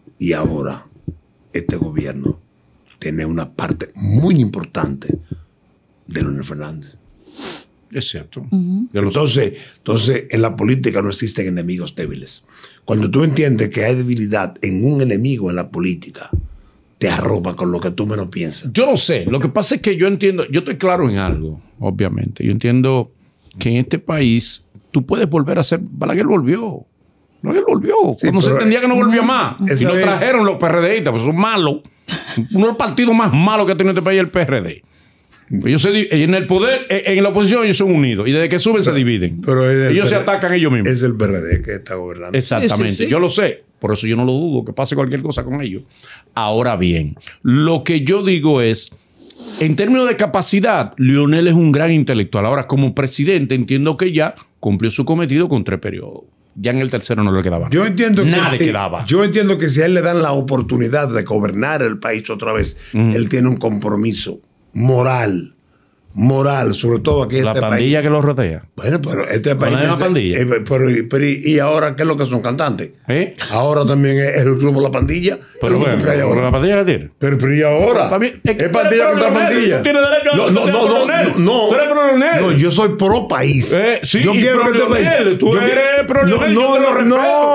este gobierno tiene una parte muy importante de Leonel Fernández. Es cierto. Entonces, en la política no existen enemigos débiles. Cuando tú entiendes que hay debilidad en un enemigo en la política, te arropa con lo que tú menos piensas. Yo lo sé. Lo que pasa es que yo entiendo, yo estoy claro en algo, obviamente. Yo entiendo que en este país tú puedes volver a ser. Balaguer volvió. Sí, cuando se entendía que no volvía más. Y lo trajeron los PRDistas, pues son malos. Uno de los partidos más malos que ha tenido este país es el PRD. Ellos en el poder, en la oposición, ellos son unidos. Y desde que suben se dividen. Pero ellos se atacan ellos mismos. Es el PRD que está gobernando. Exactamente. Sí. Yo lo sé. Por eso yo no lo dudo que pase cualquier cosa con ellos. Ahora bien, lo que yo digo es, en términos de capacidad, Leonel es un gran intelectual. Ahora, como presidente, entiendo que ya cumplió su cometido con 3 periodos. Ya en el tercero no le quedaba. Yo entiendo nada quedaba. Yo entiendo que si a él le dan la oportunidad de gobernar el país otra vez, él tiene un compromiso moral moral, sobre todo aquí en La este pandilla país. que los rodea. Bueno, pero este ¿Con la país... misma pandilla? ¿Y ahora qué es lo que son cantantes? ¿Eh? Ahora también es el grupo La Pandilla. Pero ¿Qué es lo que bueno, tú crees ahora? ¿la pandilla que tiene? Pero ¿y ahora? También- es que es tú eres pandilla contra pro-leonel, pandilla. tú tienes derecho a No, ser no, no, pro-leonel. no. Tú eres pro-leonel. No, yo soy pro país. Sí, yo y quiero que este pro-leonel. país. Tú yo eres quiero- pro-leonel, No, yo te lo respeto,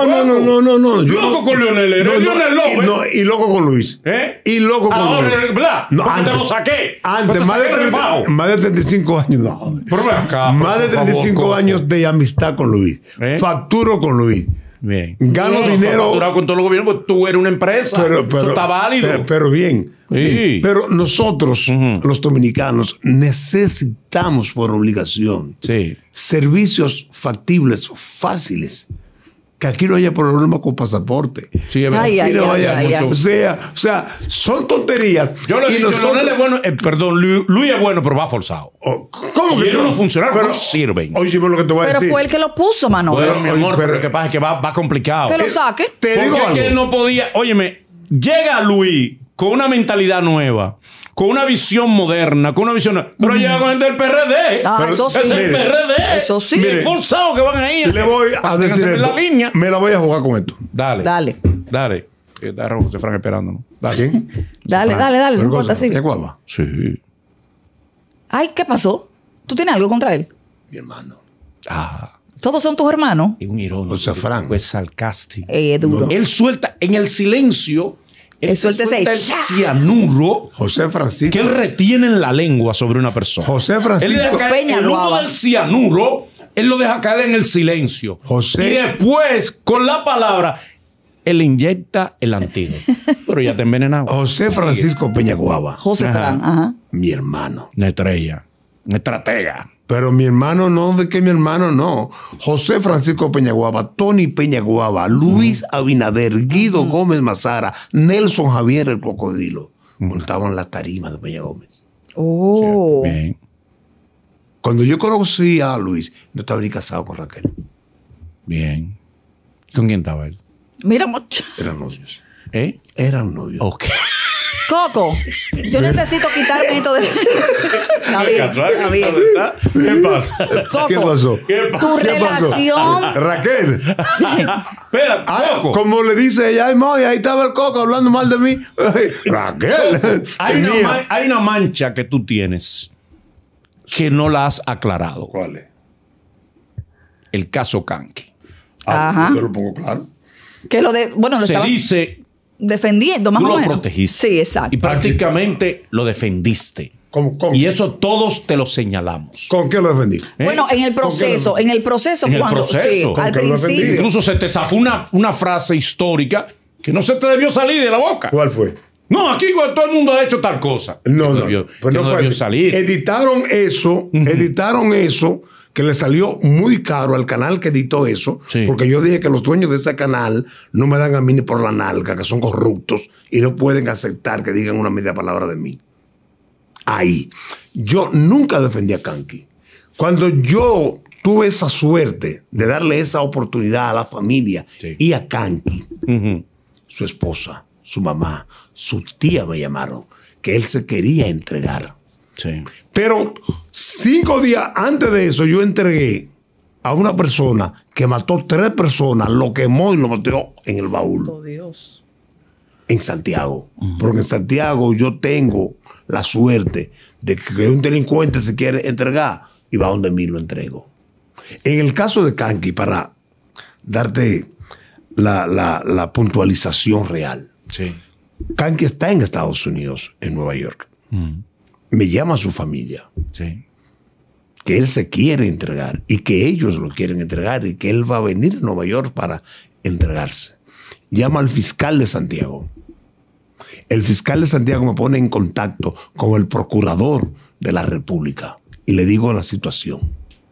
no. Yo Loco con Leonel, eres Leonel López. No, y loco con Luis. ¿Eh? Y loco con Ahora, Luis. ¿verdad? No, Porque te antes. lo saqué. Antes, Porque te más saqué de, el refajo. 30, más de 35 años. No. Pero ven acá, Más de por favor, 35 Coco. años de amistad con Luis. ¿Eh? Facturo con Luis. Bien. Gano No, dinero. facturado con todo el gobierno, porque tú eres una empresa. Eso está válido. Pero bien. Sí. Pero nosotros, los dominicanos, necesitamos por obligación Sí. servicios factibles, fáciles. Que aquí no haya problema con pasaporte. Sí, es verdad. Ay, Aquí no ay, haya- ay, ay. O sea, son tonterías. Yo le he Y dicho, nosotros- Leonel es bueno, perdón, Luis es bueno, pero va forzado. ¿Cómo Y que ellos no? no funcionaron, Pero- no sirven. Óyeme lo que te voy a Pero decir. fue el que lo puso, Manolo. Bueno, mi amor, pero- pero lo que pasa es que va complicado. Que lo saque. Te Porque digo es algo. que él no podía. Óyeme, llega Luis con una mentalidad nueva, con una visión moderna, con una visión. Pero llega con gente del PRD. Ah, Pero- eso sí. Es el PRD. Eso sí. Mire, forzado que van ahí. Le voy a Manténganse decir en la esto. línea. Me la voy a jugar con esto. Dale. Dale. Dale. Está José Frank esperándonos. Dale. ¿Quién? Dale, dale, no ¿Qué importa, cosa? sigue. ¿Qué guapa? Sí. Ay, ¿qué pasó? ¿Tú tienes algo contra él? Mi hermano. Ah, ¿Todos son tus hermanos? es un irónico. José Frank. Es sarcástico. Es duro. Él suelta en el silencio. Él suelta ese- el cianuro José Francisco. que él retiene en la lengua sobre una persona. José Él Francisco. deja caer Peña el humo Guava. del cianuro, él lo deja caer en el silencio. José- Y después, con la palabra, él inyecta el antídoto. Pero ya te envenenado. José Francisco Peñaguaba. José Ajá. Fran, ajá. Mi hermano. Una estrella. Una estratega. Pero mi hermano no, de que mi hermano no. José Francisco Peñaguaba, Tony Peñaguaba, Luis Abinader, Guido Gómez Mazara, Nelson Javier el Cocodrilo. Montaban la tarima de Peña Gómez. Oh. Bien. Cuando yo conocí a Luis, no estaba ni casado con Raquel. Bien. ¿Con quién estaba él? Mira, muchacho. Eran novios. ¿Eh? Eran novios. Ok. Coco, yo necesito quitarme esto de. Está bien, está bien. ¿Qué pasa? Coco, ¿Qué pasó? ¿Qué pasa? tu ¿Qué pasó? relación. Raquel. Espera, Ah, Coco. como le dice ella, ay, Moy, ahí estaba el Coco hablando mal de mí. Raquel. Hay una mancha que tú tienes que no la has aclarado. ¿Cuál es? El caso Kanki. Ajá. Yo te lo pongo claro. Que lo de. Bueno, lo Se estabas dice, defendiendo, más tú o lo menos. protegiste. Sí, exacto. Y prácticamente lo defendiste. ¿Cómo? Y eso todos te lo señalamos. ¿Con qué lo defendí? ¿Eh? Bueno, en el proceso, En el cuando. proceso. Sí, ¿Con al qué lo defendí? principio. Incluso se te zafó una frase histórica que no se te debió salir de la boca. ¿Cuál fue? No, aquí todo el mundo ha hecho tal cosa. No, Que no. debió, Pero que no no fue debió así. salir. Editaron eso, que le salió muy caro al canal que editó eso, Sí. porque yo dije que los dueños de ese canal no me dan a mí ni por la nalga, que son corruptos y no pueden aceptar que digan una media palabra de mí. Ahí. Yo nunca defendí a Kanki. Cuando yo tuve esa suerte de darle esa oportunidad a la familia Sí. y a Kanki, Ujú. su esposa, su mamá, su tía me llamaron, que él se quería entregar. Sí. Pero 5 días antes de eso yo entregué a una persona que mató 3 personas, lo quemó y lo metió en el baúl Oh, Dios. en Santiago. Porque en Santiago yo tengo la suerte de que un delincuente se quiere entregar y va donde mí lo entrego. En el caso de Kanki, para darte la puntualización real, Sí. Kanki está en Estados Unidos, en Nueva York. Me llama a su familia, Sí. que él se quiere entregar y que ellos lo quieren entregar y que él va a venir a Nueva York para entregarse. Llama al fiscal de Santiago. El fiscal de Santiago me pone en contacto con el procurador de la República y le digo la situación.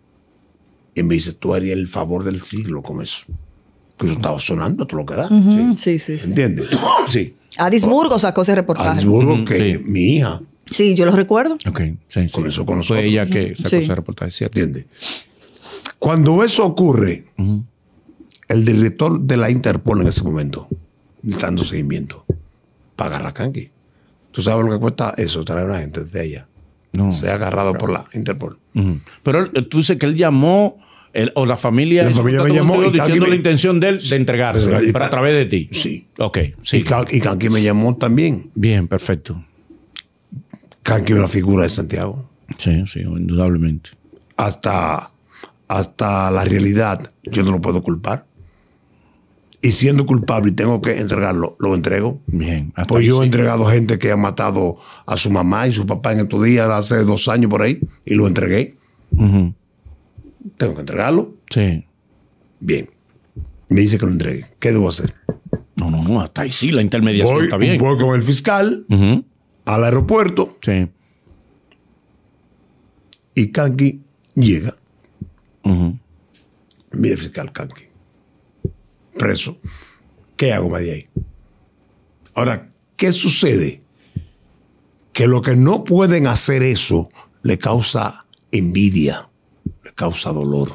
Y me dice, tú harías el favor del siglo con eso. Que eso estaba sonando, todo lo que da. Sí, sí, sí. ¿Entiendes? Sí. Adisburgo sacó ese reportaje. Habsburgo, que Sí. mi hija, Sí, yo lo recuerdo. Ok. Sí, Con sí. eso con Fue nosotros. ella que sacó Sí. ese reportaje, ¿cierto? ¿entiendes? Cuando eso ocurre, el director de la Interpol en ese momento, dando seguimiento, paga a Kanki. ¿Tú sabes lo que cuesta eso? Traer a una gente desde allá. No. sea agarrado por la Interpol. Pero tú dices que él llamó, o la familia me llamó y diciendo la intención de él de entregarse, pero a través de ti. Sí. Ok, sí. Y Kanki me llamó también. Bien, perfecto. Kanki es una figura de Santiago. Sí, indudablemente. Hasta la realidad, yo no lo puedo culpar. Y siendo culpable y tengo que entregarlo, lo entrego. Bien. Pues yo he entregado gente que ha matado a su mamá y su papá en estos días, hace 2 años por ahí, y lo entregué. Tengo que entregarlo. Sí. Bien. Me dice que lo entregue. ¿Qué debo hacer? No, hasta ahí sí, la intermediación está bien. Voy con el fiscal al aeropuerto. Sí. Y Kanki llega. Mire, fiscal Kanki. Preso. ¿Qué hago más de ahí? Ahora, ¿qué sucede? Que lo que no pueden hacer eso le causa envidia, le causa dolor.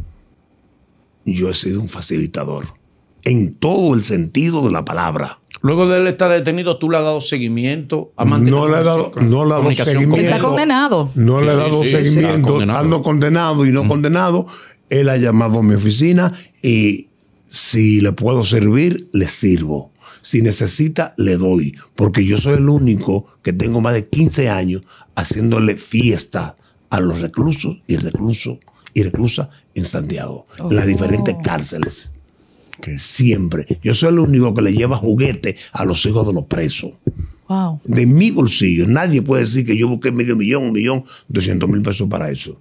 Yo he sido un facilitador en todo el sentido de la palabra. Luego de él estar detenido, ¿tú le has dado seguimiento? No le he dado seguimiento. Está condenado. No le he dado seguimiento. Ando condenado y no condenado. Él ha llamado a mi oficina y si le puedo servir, le sirvo. Si necesita, le doy. Porque yo soy el único que tengo más de 15 años haciéndole fiesta a los reclusos y reclusas en Santiago. En las diferentes cárceles. Okay. Siempre. Yo soy el único que le lleva juguete a los hijos de los presos. Wow. De mi bolsillo. Nadie puede decir que yo busqué medio millón, 1.200.000 pesos para eso.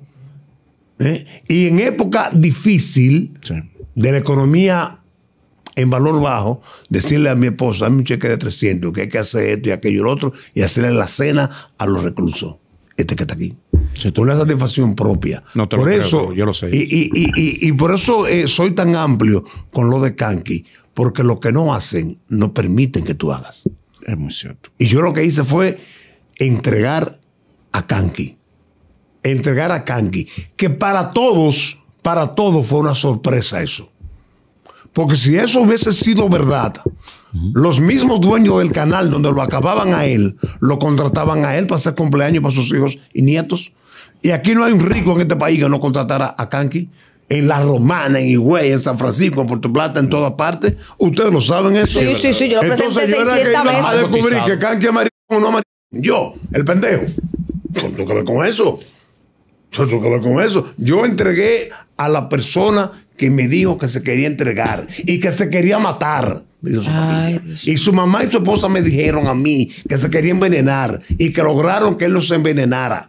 Y en época difícil de la economía en valor bajo, decirle a mi esposa, dame un cheque de 300, que hay que hacer esto y aquello y lo otro, y hacerle la cena a los reclusos. Este que está aquí. Una satisfacción propia. No te por lo eso, creo, yo lo sé. Y por eso soy tan amplio con lo de Kanki, porque lo que no hacen, no permiten que tú hagas. Es muy cierto. Y yo lo que hice fue entregar a Kanki. Entregar a Kanki. Que para todos fue una sorpresa eso. Porque si eso hubiese sido verdad, los mismos dueños del canal donde lo acababan a él, lo contrataban a él para hacer cumpleaños para sus hijos y nietos. Y aquí no hay un rico en este país que no contratara a Kanki. En La Romana, en Higüey, en San Francisco, en Puerto Plata, en todas partes. Ustedes lo saben eso. Sí, yo lo presenté 600 veces. A descubrir que Kanki es maricón o no maricón. Yo, el pendejo. Yo no tengo que ver con eso. Yo no tengo que ver con eso. Yo entregué a la persona que me dijo que se quería entregar y que se quería matar. Y su mamá y su esposa me dijeron a mí que se quería envenenar y que lograron que él no se envenenara.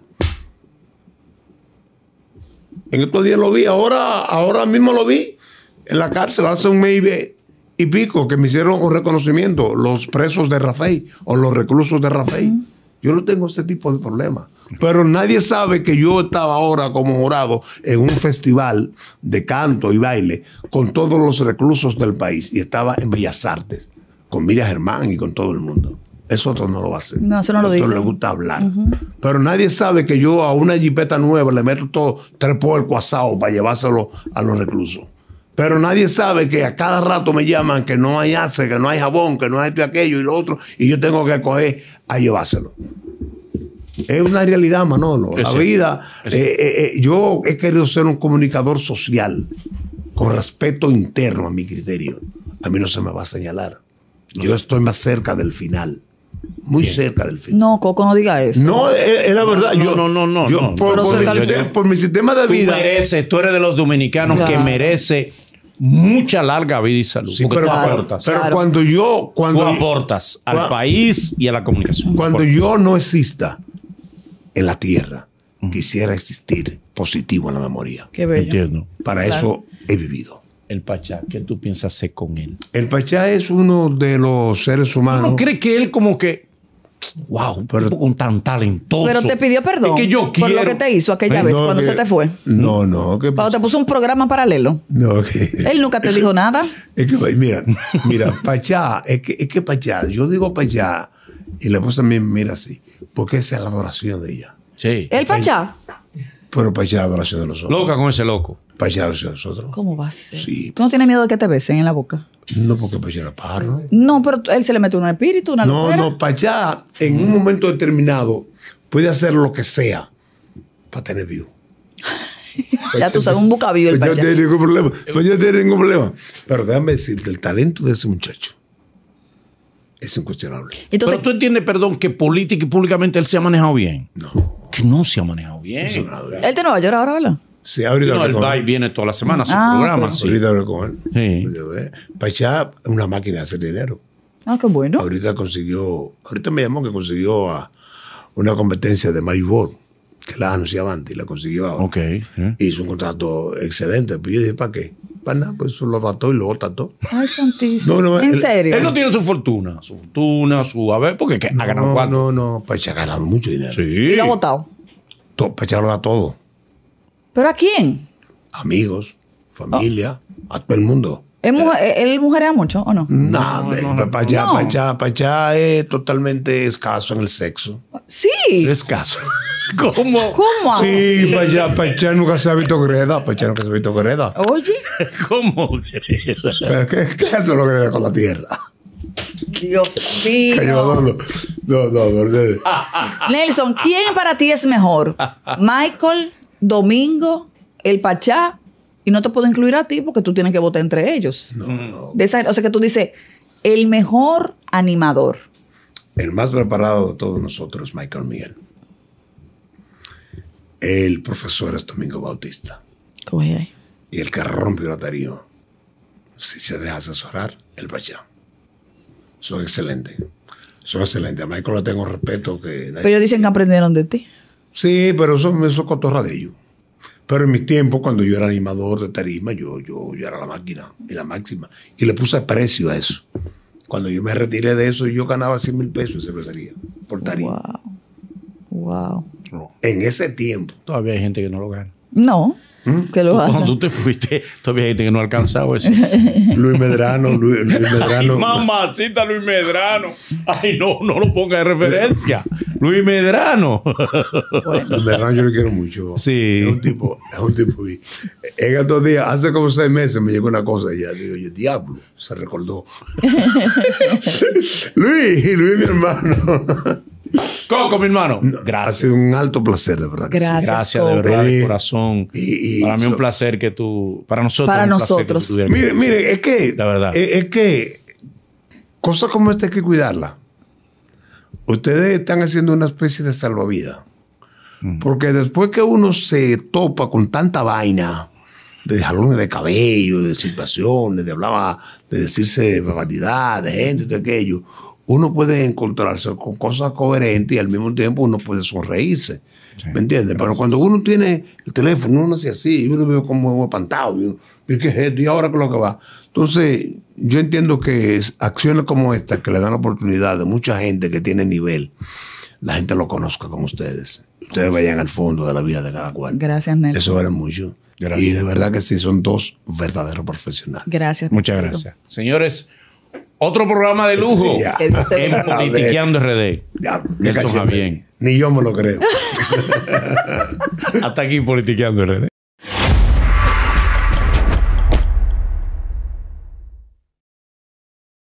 En estos días lo vi, ahora mismo lo vi en la cárcel hace un mes y pico que me hicieron un reconocimiento, los presos de Rafael o los reclusos de Rafael. Yo no tengo ese tipo de problemas. Pero nadie sabe que yo estaba ahora como jurado en un festival de canto y baile con todos los reclusos del país y estaba en Bellas Artes con Miriam Germán y con todo el mundo. Eso otros no lo hacen. No, eso no lo dicen. Les gusta hablar. Pero nadie sabe que yo a una jipeta nueva le meto todo 3 puercos asados para llevárselo a los reclusos. Pero nadie sabe que a cada rato me llaman que no hay ace, que no hay jabón, que no hay esto y aquello y lo otro, y yo tengo que coger a llevárselo. Es una realidad, Manolo. La vida, yo he querido ser un comunicador social con respeto interno a mi criterio. A mí no se me va a señalar. Yo estoy más cerca del final. Muy cerca del final. No, Coco, no diga eso. No, es la verdad. No. Por mi sistema de vida. Tú eres de los dominicanos que merece mucha larga vida y salud. Sí, pero cuando tú aportas al país y a la comunicación. Cuando yo no exista en la tierra, quisiera existir positivo en la memoria. Qué bello. Entiendo. Para eso he vivido. El Pachá, ¿qué tú piensas hacer con él? El Pachá es uno de los seres humanos. ¿No crees que él como que... Wow, pero con tan talentoso. Pero te pidió perdón es que yo por lo que te hizo aquella vez cuando se te fue. No. Cuando te puso un programa paralelo. No, Él nunca te dijo nada. Es que, mira, Pachá, es que Pachá, yo digo Pachá, y la esposa me mira así, porque esa es la adoración de ella. Sí. ¿El Pachá? Pero Pachá es la adoración de nosotros. Loca con ese loco. Pachá es la adoración de nosotros. ¿Cómo va a ser? Sí. ¿Tú no tienes miedo de que te besen en la boca? No, porque Pachá era pájaro. No, pero él se le mete un espíritu, una locura. No, Pachá, en un momento determinado, puede hacer lo que sea para tener view. Ya tú sabes, un bucavío el Pues Pachá. yo no tengo ningún problema. Pues yo no tengo ningún problema. Pero déjame decirte, el talento de ese muchacho es incuestionable. Entonces, Pero tú entiendes, perdón, que política y públicamente él se ha manejado bien. No. Que no se ha manejado bien. Eso no. él de Nueva York ahora, ¿verdad? Sí, ahorita No, hablé él con va y él. viene toda la semana a su Ah, programa. ok. Sí. Ahorita hablé con él. Sí. Pachá es una máquina de hacer dinero. Ah, qué bueno. Ahorita me llamó que consiguió a una competencia de Maywood, que la anunciaba antes y la consiguió ahora. Ok. Sí. Hizo un contrato excelente. Pues yo dije, ¿para qué? Para nada, pues lo trató y luego trató. Ay, santísimo. No, ¿En él- serio? Él no tiene su fortuna. A ver, porque ¿qué? Ha ganado cuánto. No, Pachá ha ganado mucho dinero. Sí. ¿Y lo ha votado? Pachá lo da todo. ¿Pero a quién? Amigos, familia, a todo el mundo. ¿Él mujerea mucho o no? Pachá es totalmente escaso en el sexo. Sí. Es caso. ¿Cómo? ¿Cómo así? Sí, Pachá nunca se ha visto greda. Pachá nunca se ha visto greda. Oye, ¿Cómo? Pero ¿Qué es eso lo que con la tierra? Dios Que yo mío. no. Nelson, ¿quién para ti es mejor? ¿Michael, Domingo, el Pachá? Y no te puedo incluir a ti porque tú tienes que votar entre ellos. No. O sea que tú dices, el mejor animador. El más preparado de todos nosotros es Michael Miguel. El profesor es Domingo Bautista. Coge ahí. Y el que rompe la tarima, si se deja asesorar, el Pachá. Son excelentes. Son excelentes. A Michael le tengo respeto que... Pero ellos dicen que aprendieron de ti. Sí, pero eso cotorra de ellos. Pero en mis tiempos, cuando yo era animador de tarima, yo era la máquina y la máxima. Y le puse precio a eso. Cuando yo me retiré de eso, yo ganaba 100,000 pesos en cervecería por tarima. Wow. En ese tiempo. Todavía hay gente que no lo gana. No, que lo haga. Cuando tú te fuiste, todavía hay gente que no ha alcanzado eso. Luis Medrano. Mamacita Luis Medrano. Ay, no lo ponga de referencia. Luis Medrano. Luis Medrano yo lo quiero mucho. Sí. Es un tipo. En estos días, hace como 6 meses, me llegó una cosa y ya digo yo, diablo, se recordó. Luis, mi hermano. Coco, mi hermano. Ha Gracias. sido un alto placer, de verdad. que sí. Gracias. De verdad, de Y- corazón. y- Para mí un placer que tú... Para nosotros. Para un placer nosotros. que tú estuvieras aquí. Mire, es que. La verdad. Es que cosas como esta hay que cuidarla. Ustedes están haciendo una especie de salvavidas. Porque después que uno se topa con tanta vaina de jalones de cabello, de situaciones, de decirse barbaridad, de gente, de aquello, uno puede encontrarse con cosas coherentes y al mismo tiempo uno puede sonreírse. Sí. ¿Me entiendes? Pero cuando uno tiene el teléfono, uno hace así, y uno ve como espantado, y uno, ¿y qué es esto? ¿Y ahora qué es lo que va? Entonces, yo entiendo que acciones como esta, que le dan la oportunidad de mucha gente que tiene nivel, la gente lo conozca como ustedes. Ustedes vayan al fondo de la vida de cada cual. Gracias, Nelson. Eso vale mucho. Gracias. Y de verdad que sí, son dos verdaderos profesionales. Gracias. Muchas gracias. Señores, otro programa de lujo Ya. Que Dios te en bendiga. Politiqueando RD. Ya, Nelson cállate. Javier. Ni yo me lo creo. Hasta aquí Politiqueando RD.